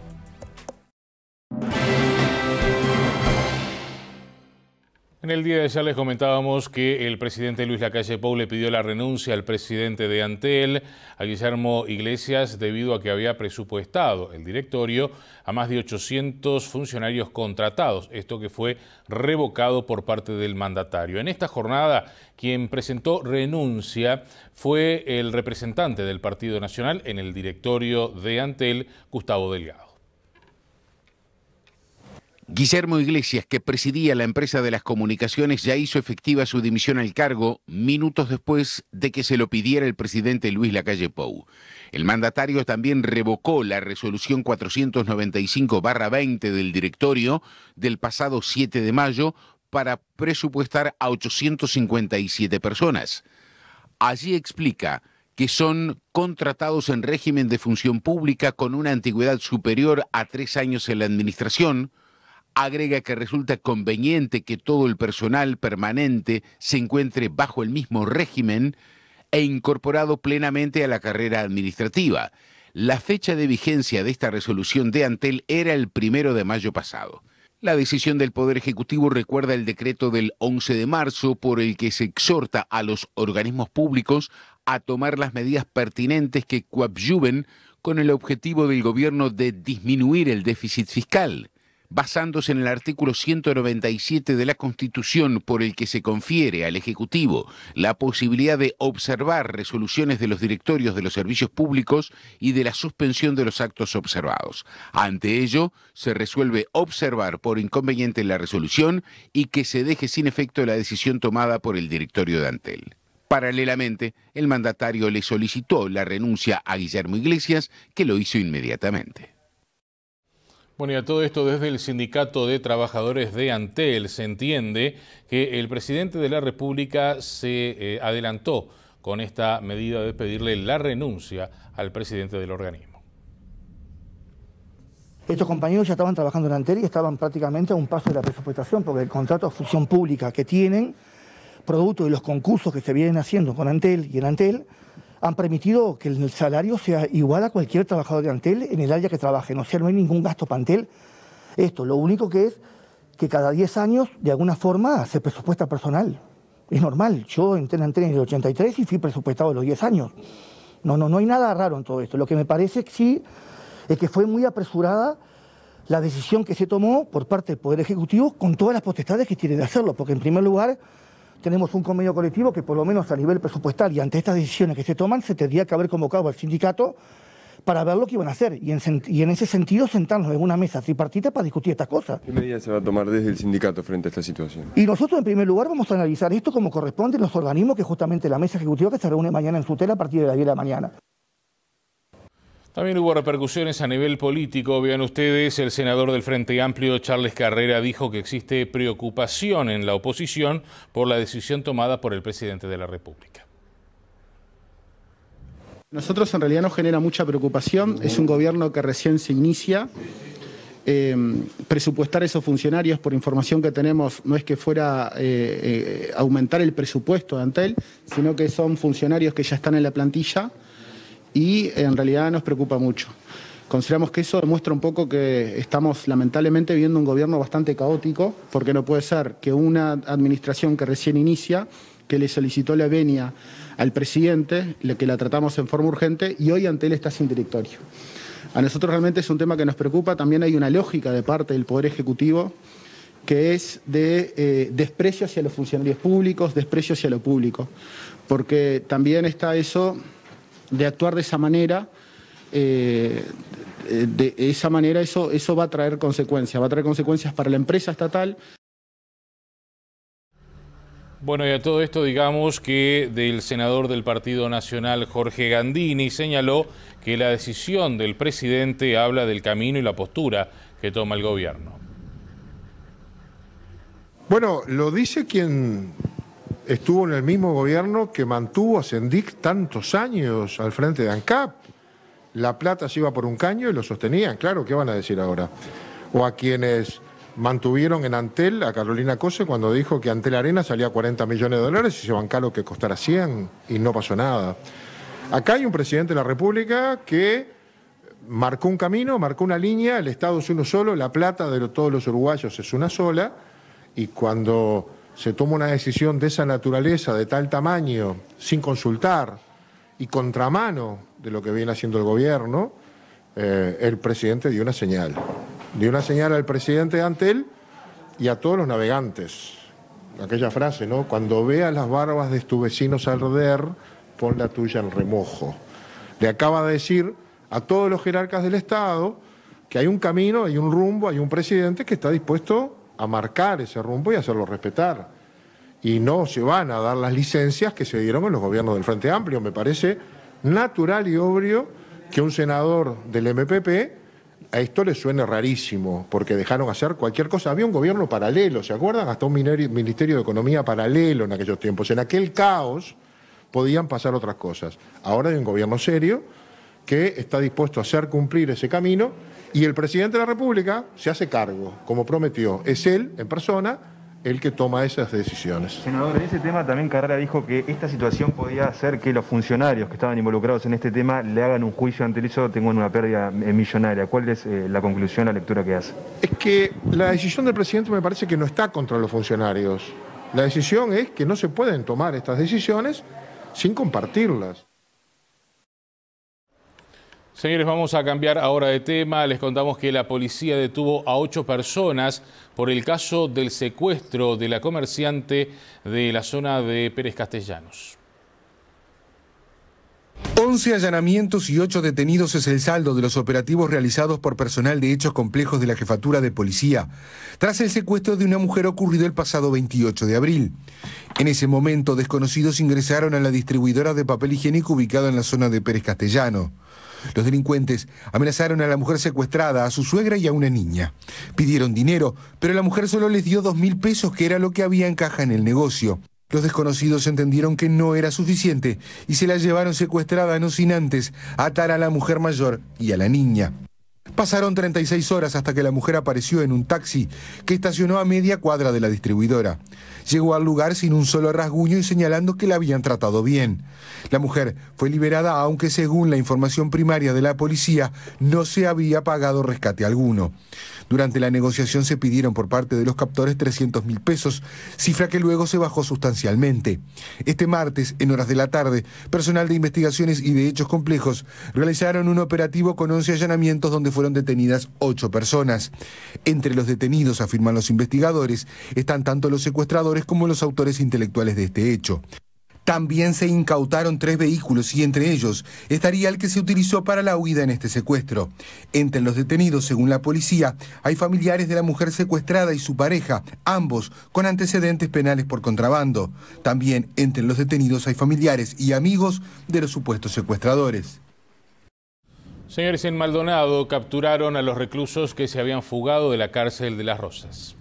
En el día de ayer les comentábamos que el presidente Luis Lacalle Pou le pidió la renuncia al presidente de Antel, a Guillermo Iglesias, debido a que había presupuestado el directorio a más de 800 funcionarios contratados, esto que fue revocado por parte del mandatario. En esta jornada, quien presentó renuncia fue el representante del Partido Nacional en el directorio de Antel, Gustavo Delgado. Guillermo Iglesias, que presidía la empresa de las comunicaciones, ya hizo efectiva su dimisión al cargo minutos después de que se lo pidiera el presidente Luis Lacalle Pou. El mandatario también revocó la resolución 495/20 del directorio del pasado 7 de mayo para presupuestar a 857 personas. Allí explica que son contratados en régimen de función pública con una antigüedad superior a 3 años en la administración. Agrega que resulta conveniente que todo el personal permanente se encuentre bajo el mismo régimen e incorporado plenamente a la carrera administrativa. La fecha de vigencia de esta resolución de Antel era el 1 de mayo pasado. La decisión del Poder Ejecutivo recuerda el decreto del 11 de marzo por el que se exhorta a los organismos públicos a tomar las medidas pertinentes que coadyuven con el objetivo del gobierno de disminuir el déficit fiscal. Basándose en el artículo 197 de la Constitución por el que se confiere al Ejecutivo la posibilidad de observar resoluciones de los directorios de los servicios públicos y de la suspensión de los actos observados. Ante ello, se resuelve observar por inconveniente la resolución y que se deje sin efecto la decisión tomada por el directorio de Antel. Paralelamente, el mandatario le solicitó la renuncia a Guillermo Iglesias, que lo hizo inmediatamente. Bueno, y a todo esto, desde el Sindicato de Trabajadores de Antel se entiende que el presidente de la República se adelantó con esta medida de pedirle la renuncia al presidente del organismo. Estos compañeros ya estaban trabajando en Antel y estaban prácticamente a un paso de la presupuestación, porque el contrato de función pública que tienen, producto de los concursos que se vienen haciendo con Antel y en Antel, han permitido que el salario sea igual a cualquier trabajador de Antel en el área que trabaje. O sea, no hay ningún gasto para Antel. Esto, lo único que es que cada 10 años, de alguna forma, se presupuesta personal. Es normal. Yo entré en Antel en el 83 y fui presupuestado a los 10 años. No hay nada raro en todo esto. Lo que me parece que sí es que fue muy apresurada la decisión que se tomó por parte del Poder Ejecutivo con todas las potestades que tiene de hacerlo. Porque, en primer lugar, tenemos un convenio colectivo que por lo menos a nivel presupuestal y ante estas decisiones que se toman se tendría que haber convocado al sindicato para ver lo que iban a hacer y en ese sentido sentarnos en una mesa tripartita para discutir estas cosas. ¿Qué medidas se va a tomar desde el sindicato frente a esta situación? Y nosotros en primer lugar vamos a analizar esto como corresponde en los organismos que justamente la mesa ejecutiva que se reúne mañana en Sutela a partir de las 10 de la mañana. También hubo repercusiones a nivel político. Vean ustedes, el senador del Frente Amplio, Charles Carrera, dijo que existe preocupación en la oposición por la decisión tomada por el presidente de la República. Nosotros en realidad nos genera mucha preocupación. Es un gobierno que recién se inicia. Presupuestar esos funcionarios, por información que tenemos, no es que fuera aumentar el presupuesto de Antel, sino que son funcionarios que ya están en la plantilla y en realidad nos preocupa mucho. Consideramos que eso demuestra un poco que estamos lamentablemente viviendo un gobierno bastante caótico, porque no puede ser que una administración que recién inicia, que le solicitó la venia al presidente, que la tratamos en forma urgente, y hoy Antel está sin directorio. A nosotros realmente es un tema que nos preocupa. También hay una lógica de parte del Poder Ejecutivo que es de desprecio hacia los funcionarios públicos, desprecio hacia lo público, porque también está eso de actuar de esa manera. Eso va a traer consecuencias para la empresa estatal. Bueno, y a todo esto digamos que del senador del Partido Nacional, Jorge Gandini, señaló que la decisión del presidente habla del camino y la postura que toma el gobierno. Bueno, lo dice quien estuvo en el mismo gobierno que mantuvo a Sendik tantos años al frente de ANCAP. La plata se iba por un caño y lo sostenían, claro, ¿qué van a decir ahora? O a quienes mantuvieron en Antel a Carolina Cose cuando dijo que Antel Arena salía 40 millones de dólares y se bancó lo que costara 100 y no pasó nada. Acá hay un presidente de la República que marcó un camino, marcó una línea, el Estado es uno solo, la plata de todos los uruguayos es una sola, y cuando se toma una decisión de esa naturaleza, de tal tamaño, sin consultar y contramano de lo que viene haciendo el gobierno, el presidente dio una señal. Dio una señal al presidente de Antel y a todos los navegantes. Aquella frase, ¿no? Cuando veas las barbas de tus vecinos arder, pon la tuya en remojo. Le acaba de decir a todos los jerarcas del Estado que hay un camino, hay un rumbo, hay un presidente que está dispuesto a marcar ese rumbo y hacerlo respetar. Y no se van a dar las licencias que se dieron en los gobiernos del Frente Amplio. Me parece natural y obvio que un senador del MPP a esto le suene rarísimo, porque dejaron hacer cualquier cosa. Había un gobierno paralelo, ¿se acuerdan? Hasta un Ministerio de Economía paralelo en aquellos tiempos. En aquel caos podían pasar otras cosas. Ahora hay un gobierno serio que está dispuesto a hacer cumplir ese camino y el presidente de la República se hace cargo, como prometió. Es él, en persona, el que toma esas decisiones. Senador, en ese tema también Carrera dijo que esta situación podía hacer que los funcionarios que estaban involucrados en este tema le hagan un juicio ante eso, tengan una pérdida millonaria. ¿Cuál es la conclusión, la lectura que hace? Es que la decisión del presidente me parece que no está contra los funcionarios. La decisión es que no se pueden tomar estas decisiones sin compartirlas. Señores, vamos a cambiar ahora de tema. Les contamos que la policía detuvo a 8 personas por el caso del secuestro de la comerciante de la zona de Pérez Castellanos. 11 allanamientos y 8 detenidos es el saldo de los operativos realizados por personal de hechos complejos de la Jefatura de Policía, tras el secuestro de una mujer ocurrido el pasado 28 de abril. En ese momento, desconocidos ingresaron a la distribuidora de papel higiénico ubicada en la zona de Pérez Castellano. Los delincuentes amenazaron a la mujer secuestrada, a su suegra y a una niña. Pidieron dinero, pero la mujer solo les dio 2.000 pesos, que era lo que había en caja en el negocio. Los desconocidos entendieron que no era suficiente y se la llevaron secuestrada, no sin antes atar a la mujer mayor y a la niña. Pasaron 36 horas hasta que la mujer apareció en un taxi que estacionó a media cuadra de la distribuidora. Llegó al lugar sin un solo rasguño y señalando que la habían tratado bien. La mujer fue liberada, aunque según la información primaria de la policía no se había pagado rescate alguno. Durante la negociación se pidieron por parte de los captores 300.000 pesos, cifra que luego se bajó sustancialmente. Este martes, en horas de la tarde, personal de investigaciones y de hechos complejos realizaron un operativo con 11 allanamientos donde fueron detenidas 8 personas. Entre los detenidos, afirman los investigadores, están tanto los secuestradores como los autores intelectuales de este hecho. También se incautaron 3 vehículos y entre ellos estaría el que se utilizó para la huida en este secuestro. Entre los detenidos, según la policía, hay familiares de la mujer secuestrada y su pareja, ambos con antecedentes penales por contrabando. También entre los detenidos hay familiares y amigos de los supuestos secuestradores. Señores, en Maldonado capturaron a los reclusos que se habían fugado de la cárcel de Las Rosas.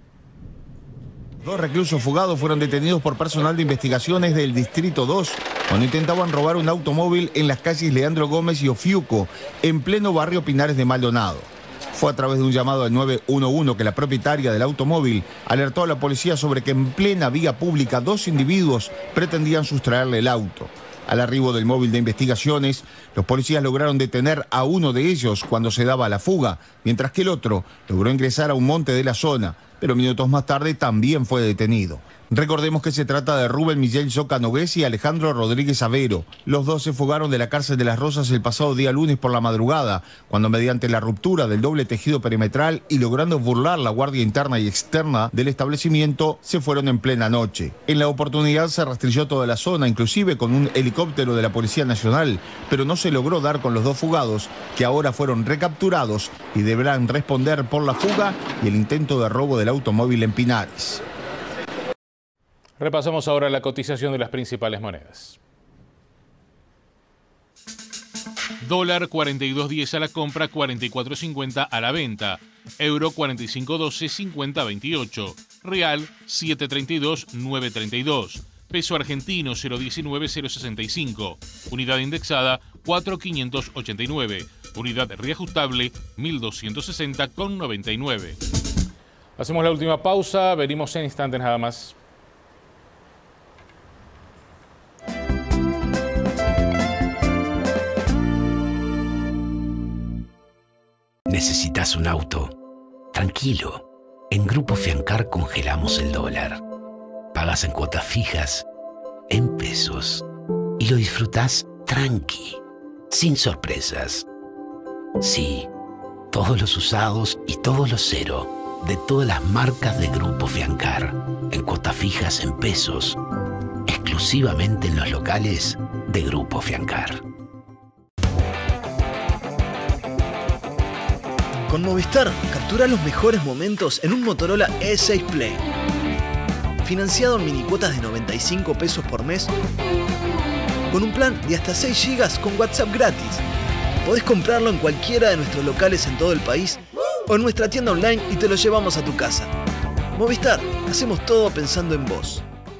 2 reclusos fugados fueron detenidos por personal de investigaciones del Distrito 2 cuando intentaban robar un automóvil en las calles Leandro Gómez y Ofiuco, en pleno barrio Pinares de Maldonado. Fue a través de un llamado al 911 que la propietaria del automóvil alertó a la policía sobre que en plena vía pública 2 individuos pretendían sustraerle el auto. Al arribo del móvil de investigaciones, los policías lograron detener a uno de ellos cuando se daba a la fuga, mientras que el otro logró ingresar a un monte de la zona, pero minutos más tarde también fue detenido. Recordemos que se trata de Rubén Miguel Soca Nogués y Alejandro Rodríguez Avero. Los dos se fugaron de la cárcel de Las Rosas el pasado día lunes por la madrugada, cuando mediante la ruptura del doble tejido perimetral y logrando burlar la guardia interna y externa del establecimiento, se fueron en plena noche. En la oportunidad se rastrilló toda la zona, inclusive con un helicóptero de la Policía Nacional, pero no se logró dar con los 2 fugados, que ahora fueron recapturados y deberán responder por la fuga y el intento de robo del automóvil en Pinares. Repasamos ahora la cotización de las principales monedas. Dólar 42.10 a la compra, 44.50 a la venta. Euro 45.12, 50.28. Real 7.32, 9.32. Peso argentino 0.19, 0.65. Unidad indexada 4.589. Unidad reajustable 1.260,99. Hacemos la última pausa, venimos en instantes nada más. ¿Necesitas un auto? Tranquilo. En Grupo Fiancar congelamos el dólar. Pagas en cuotas fijas, en pesos. Y lo disfrutás tranqui, sin sorpresas. Sí, todos los usados y todos los cero, de todas las marcas de Grupo Fiancar. En cuotas fijas, en pesos. Exclusivamente en los locales de Grupo Fiancar. Con Movistar, captura los mejores momentos en un Motorola E6 Play. Financiado en minicuotas de 95 pesos por mes, con un plan de hasta 6 GB con WhatsApp gratis. Podés comprarlo en cualquiera de nuestros locales en todo el país o en nuestra tienda online y te lo llevamos a tu casa. Movistar, hacemos todo pensando en vos.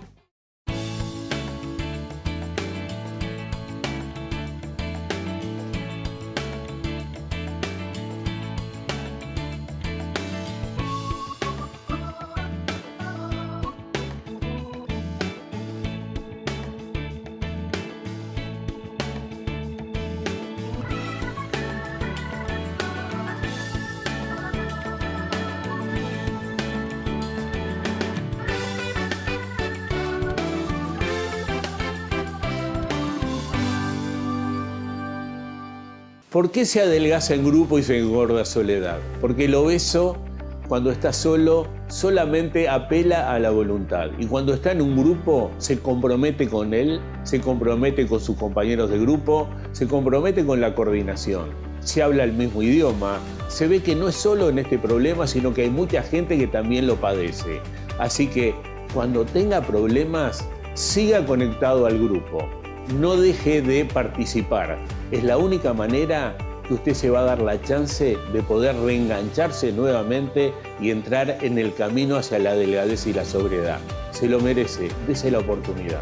¿Por qué se adelgaza en grupo y se engorda soledad? Porque el obeso, cuando está solo, solamente apela a la voluntad. Y cuando está en un grupo, se compromete con él, se compromete con sus compañeros de grupo, se compromete con la coordinación. Se habla el mismo idioma. Se ve que no es solo en este problema, sino que hay mucha gente que también lo padece. Así que cuando tenga problemas, siga conectado al grupo. No deje de participar. Es la única manera que usted se va a dar la chance de poder reengancharse nuevamente y entrar en el camino hacia la delgadez y la sobriedad. Se lo merece, dése la oportunidad.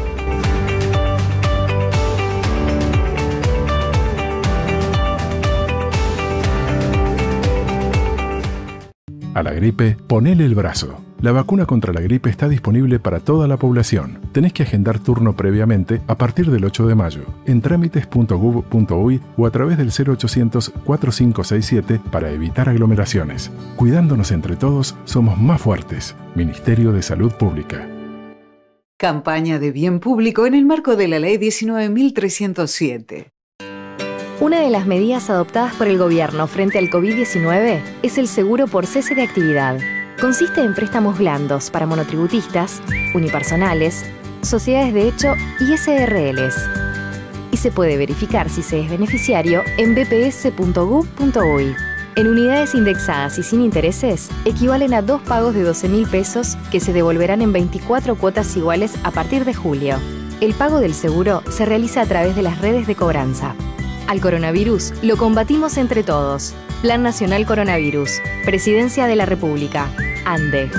A la gripe, ponele el brazo. La vacuna contra la gripe está disponible para toda la población. Tenés que agendar turno previamente a partir del 8 de mayo en trámites.gov.uy o a través del 0800 4567 para evitar aglomeraciones. Cuidándonos entre todos, somos más fuertes. Ministerio de Salud Pública. Campaña de bien público en el marco de la Ley 19.307. Una de las medidas adoptadas por el gobierno frente al COVID-19 es el seguro por cese de actividad. Consiste en préstamos blandos para monotributistas, unipersonales, sociedades de hecho y SRLs. Y se puede verificar si se es beneficiario en bps.gov.uy. En unidades indexadas y sin intereses, equivalen a 2 pagos de 12.000 pesos que se devolverán en 24 cuotas iguales a partir de julio. El pago del seguro se realiza a través de las redes de cobranza. Al coronavirus lo combatimos entre todos. Plan Nacional Coronavirus. Presidencia de la República. ANDE.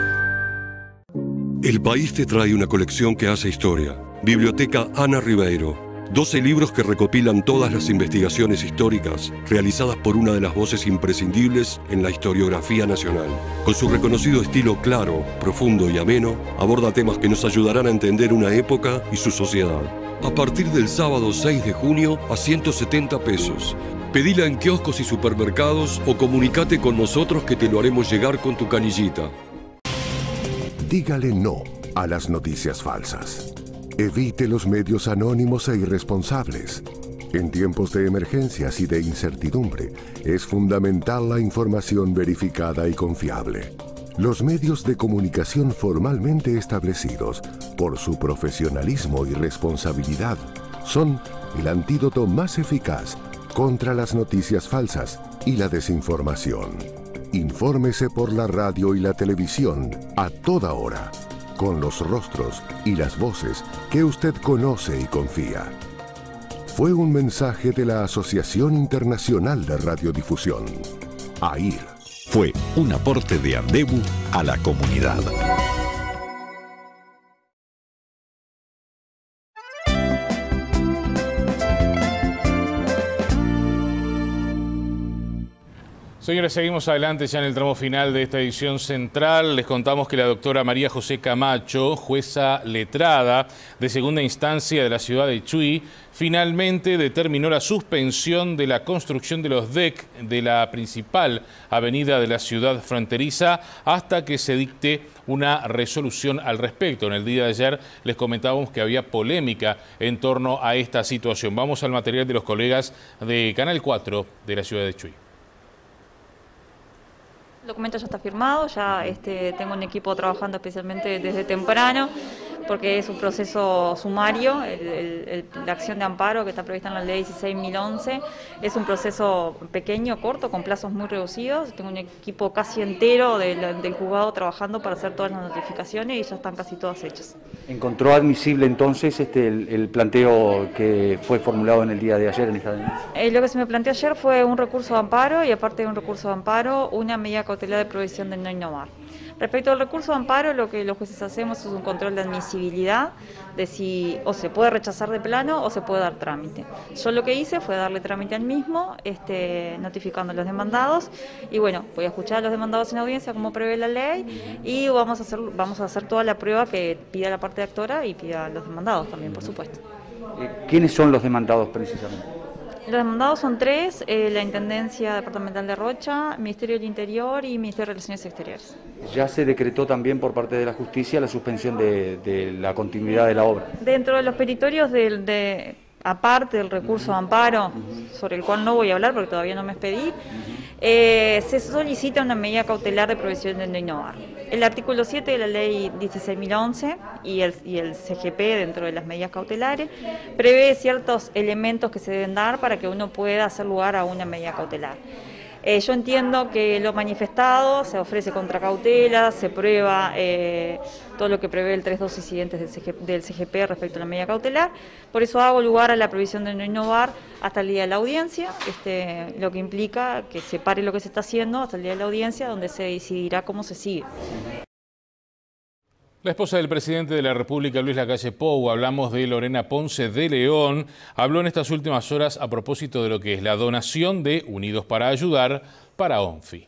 El País te trae una colección que hace historia. Biblioteca Ana Ribeiro. 12 libros que recopilan todas las investigaciones históricas realizadas por una de las voces imprescindibles en la historiografía nacional. Con su reconocido estilo claro, profundo y ameno, aborda temas que nos ayudarán a entender una época y su sociedad. A partir del sábado 6 de junio a 170 pesos. Pedila en kioscos y supermercados o comunícate con nosotros que te lo haremos llegar con tu canillita. Dígale no a las noticias falsas. Evite los medios anónimos e irresponsables. En tiempos de emergencias y de incertidumbre, es fundamental la información verificada y confiable. Los medios de comunicación formalmente establecidos, por su profesionalismo y responsabilidad, son el antídoto más eficaz contra las noticias falsas y la desinformación. Infórmese por la radio y la televisión a toda hora, con los rostros y las voces que usted conoce y confía. Fue un mensaje de la Asociación Internacional de Radiodifusión, AIR. Fue un aporte de Andebu a la comunidad. Señores, seguimos adelante ya en el tramo final de esta edición central. Les contamos que la doctora María José Camacho, jueza letrada de segunda instancia de la ciudad de Chuy, finalmente determinó la suspensión de la construcción de los DEC de la principal avenida de la ciudad fronteriza hasta que se dicte una resolución al respecto. En el día de ayer les comentábamos que había polémica en torno a esta situación. Vamos al material de los colegas de Canal 4 de la ciudad de Chuy. El documento ya está firmado, ya tengo un equipo trabajando especialmente desde temprano, porque es un proceso sumario, la acción de amparo que está prevista en la ley 16.011, es un proceso pequeño, corto, con plazos muy reducidos. Tengo un equipo casi entero del juzgado trabajando para hacer todas las notificaciones y ya están casi todas hechas. ¿Encontró admisible entonces el planteo que fue formulado en el día de ayer en esta denuncia? Lo que se me planteó ayer fue un recurso de amparo y aparte de un recurso de amparo, una medida cautelar de prohibición de no innovar. Respecto al recurso de amparo, lo que los jueces hacemos es un control de admisibilidad, de si o se puede rechazar de plano o se puede dar trámite. Yo lo que hice fue darle trámite al mismo, notificando a los demandados, y bueno, voy a escuchar a los demandados en audiencia como prevé la ley, y vamos a hacer toda la prueba que pida la parte actora y pida a los demandados también, por supuesto. ¿Quiénes son los demandados precisamente? Los demandados son tres: la Intendencia Departamental de Rocha, Ministerio del Interior y Ministerio de Relaciones Exteriores. Ya se decretó también por parte de la justicia la suspensión de la continuidad de la obra. Dentro de los peritorios aparte del recurso de amparo, sobre el cual no voy a hablar porque todavía no me expedí, se solicita una medida cautelar de prohibición de no innovar. El artículo 7 de la ley 16.011 y el CGP, dentro de las medidas cautelares, prevé ciertos elementos que se deben dar para que uno pueda hacer lugar a una medida cautelar. Yo entiendo que lo manifestado se ofrece contra cautela, se prueba todo lo que prevé el 3.2 y siguientes del CGP respecto a la medida cautelar. Por eso hago lugar a la prohibición de no innovar hasta el día de la audiencia, lo que implica que se pare lo que se está haciendo hasta el día de la audiencia, donde se decidirá cómo se sigue. La esposa del presidente de la República, Luis Lacalle Pou, hablamos de Lorena Ponce de León, habló en estas últimas horas a propósito de lo que es la donación de Unidos para Ayudar para ONFI.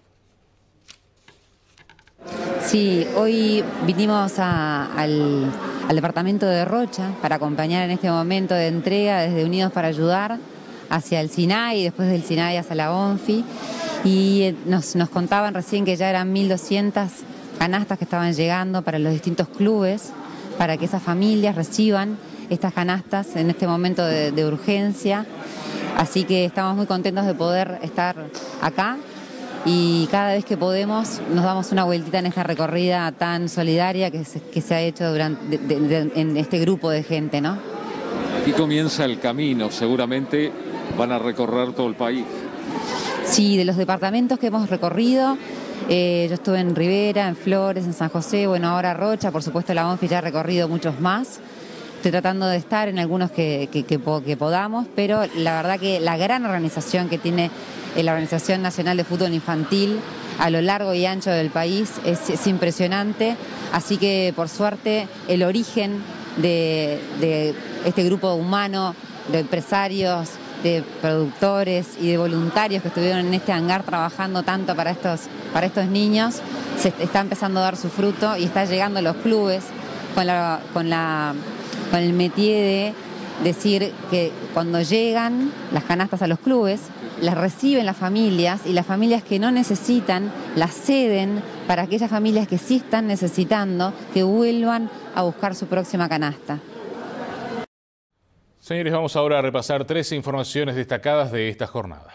Sí, hoy vinimos al departamento de Rocha para acompañar en este momento de entrega desde Unidos para Ayudar hacia el SINAI y después del SINAI hacia la ONFI. Y nos contaban recién que ya eran 1.200 canastas que estaban llegando para los distintos clubes, para que esas familias reciban estas canastas en este momento de urgencia. Así que estamos muy contentos de poder estar acá y cada vez que podemos nos damos una vueltita en esta recorrida tan solidaria que se ha hecho en este grupo de gente, ¿no? Aquí comienza el camino, seguramente van a recorrer todo el país. Sí, de los departamentos que hemos recorrido, yo estuve en Rivera, en Flores, en San José, bueno, ahora Rocha, por supuesto la ONFI ya ha recorrido muchos más. Estoy tratando de estar en algunos que podamos, pero la verdad que la gran organización que tiene la Organización Nacional de Fútbol Infantil a lo largo y ancho del país es impresionante. Así que, por suerte, el origen de este grupo humano, de empresarios, de productores y de voluntarios que estuvieron en este hangar trabajando tanto para estos niños, se está empezando a dar su fruto y está llegando a los clubes con el métier de decir que cuando llegan las canastas a los clubes, las reciben las familias y las familias que no necesitan las ceden para aquellas familias que sí están necesitando que vuelvan a buscar su próxima canasta. Señores, vamos ahora a repasar 13 informaciones destacadas de esta jornada.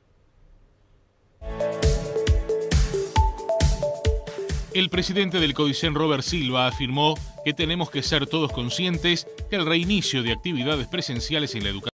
El presidente del CODICEN, Robert Silva, afirmó que tenemos que ser todos conscientes que el reinicio de actividades presenciales en la educación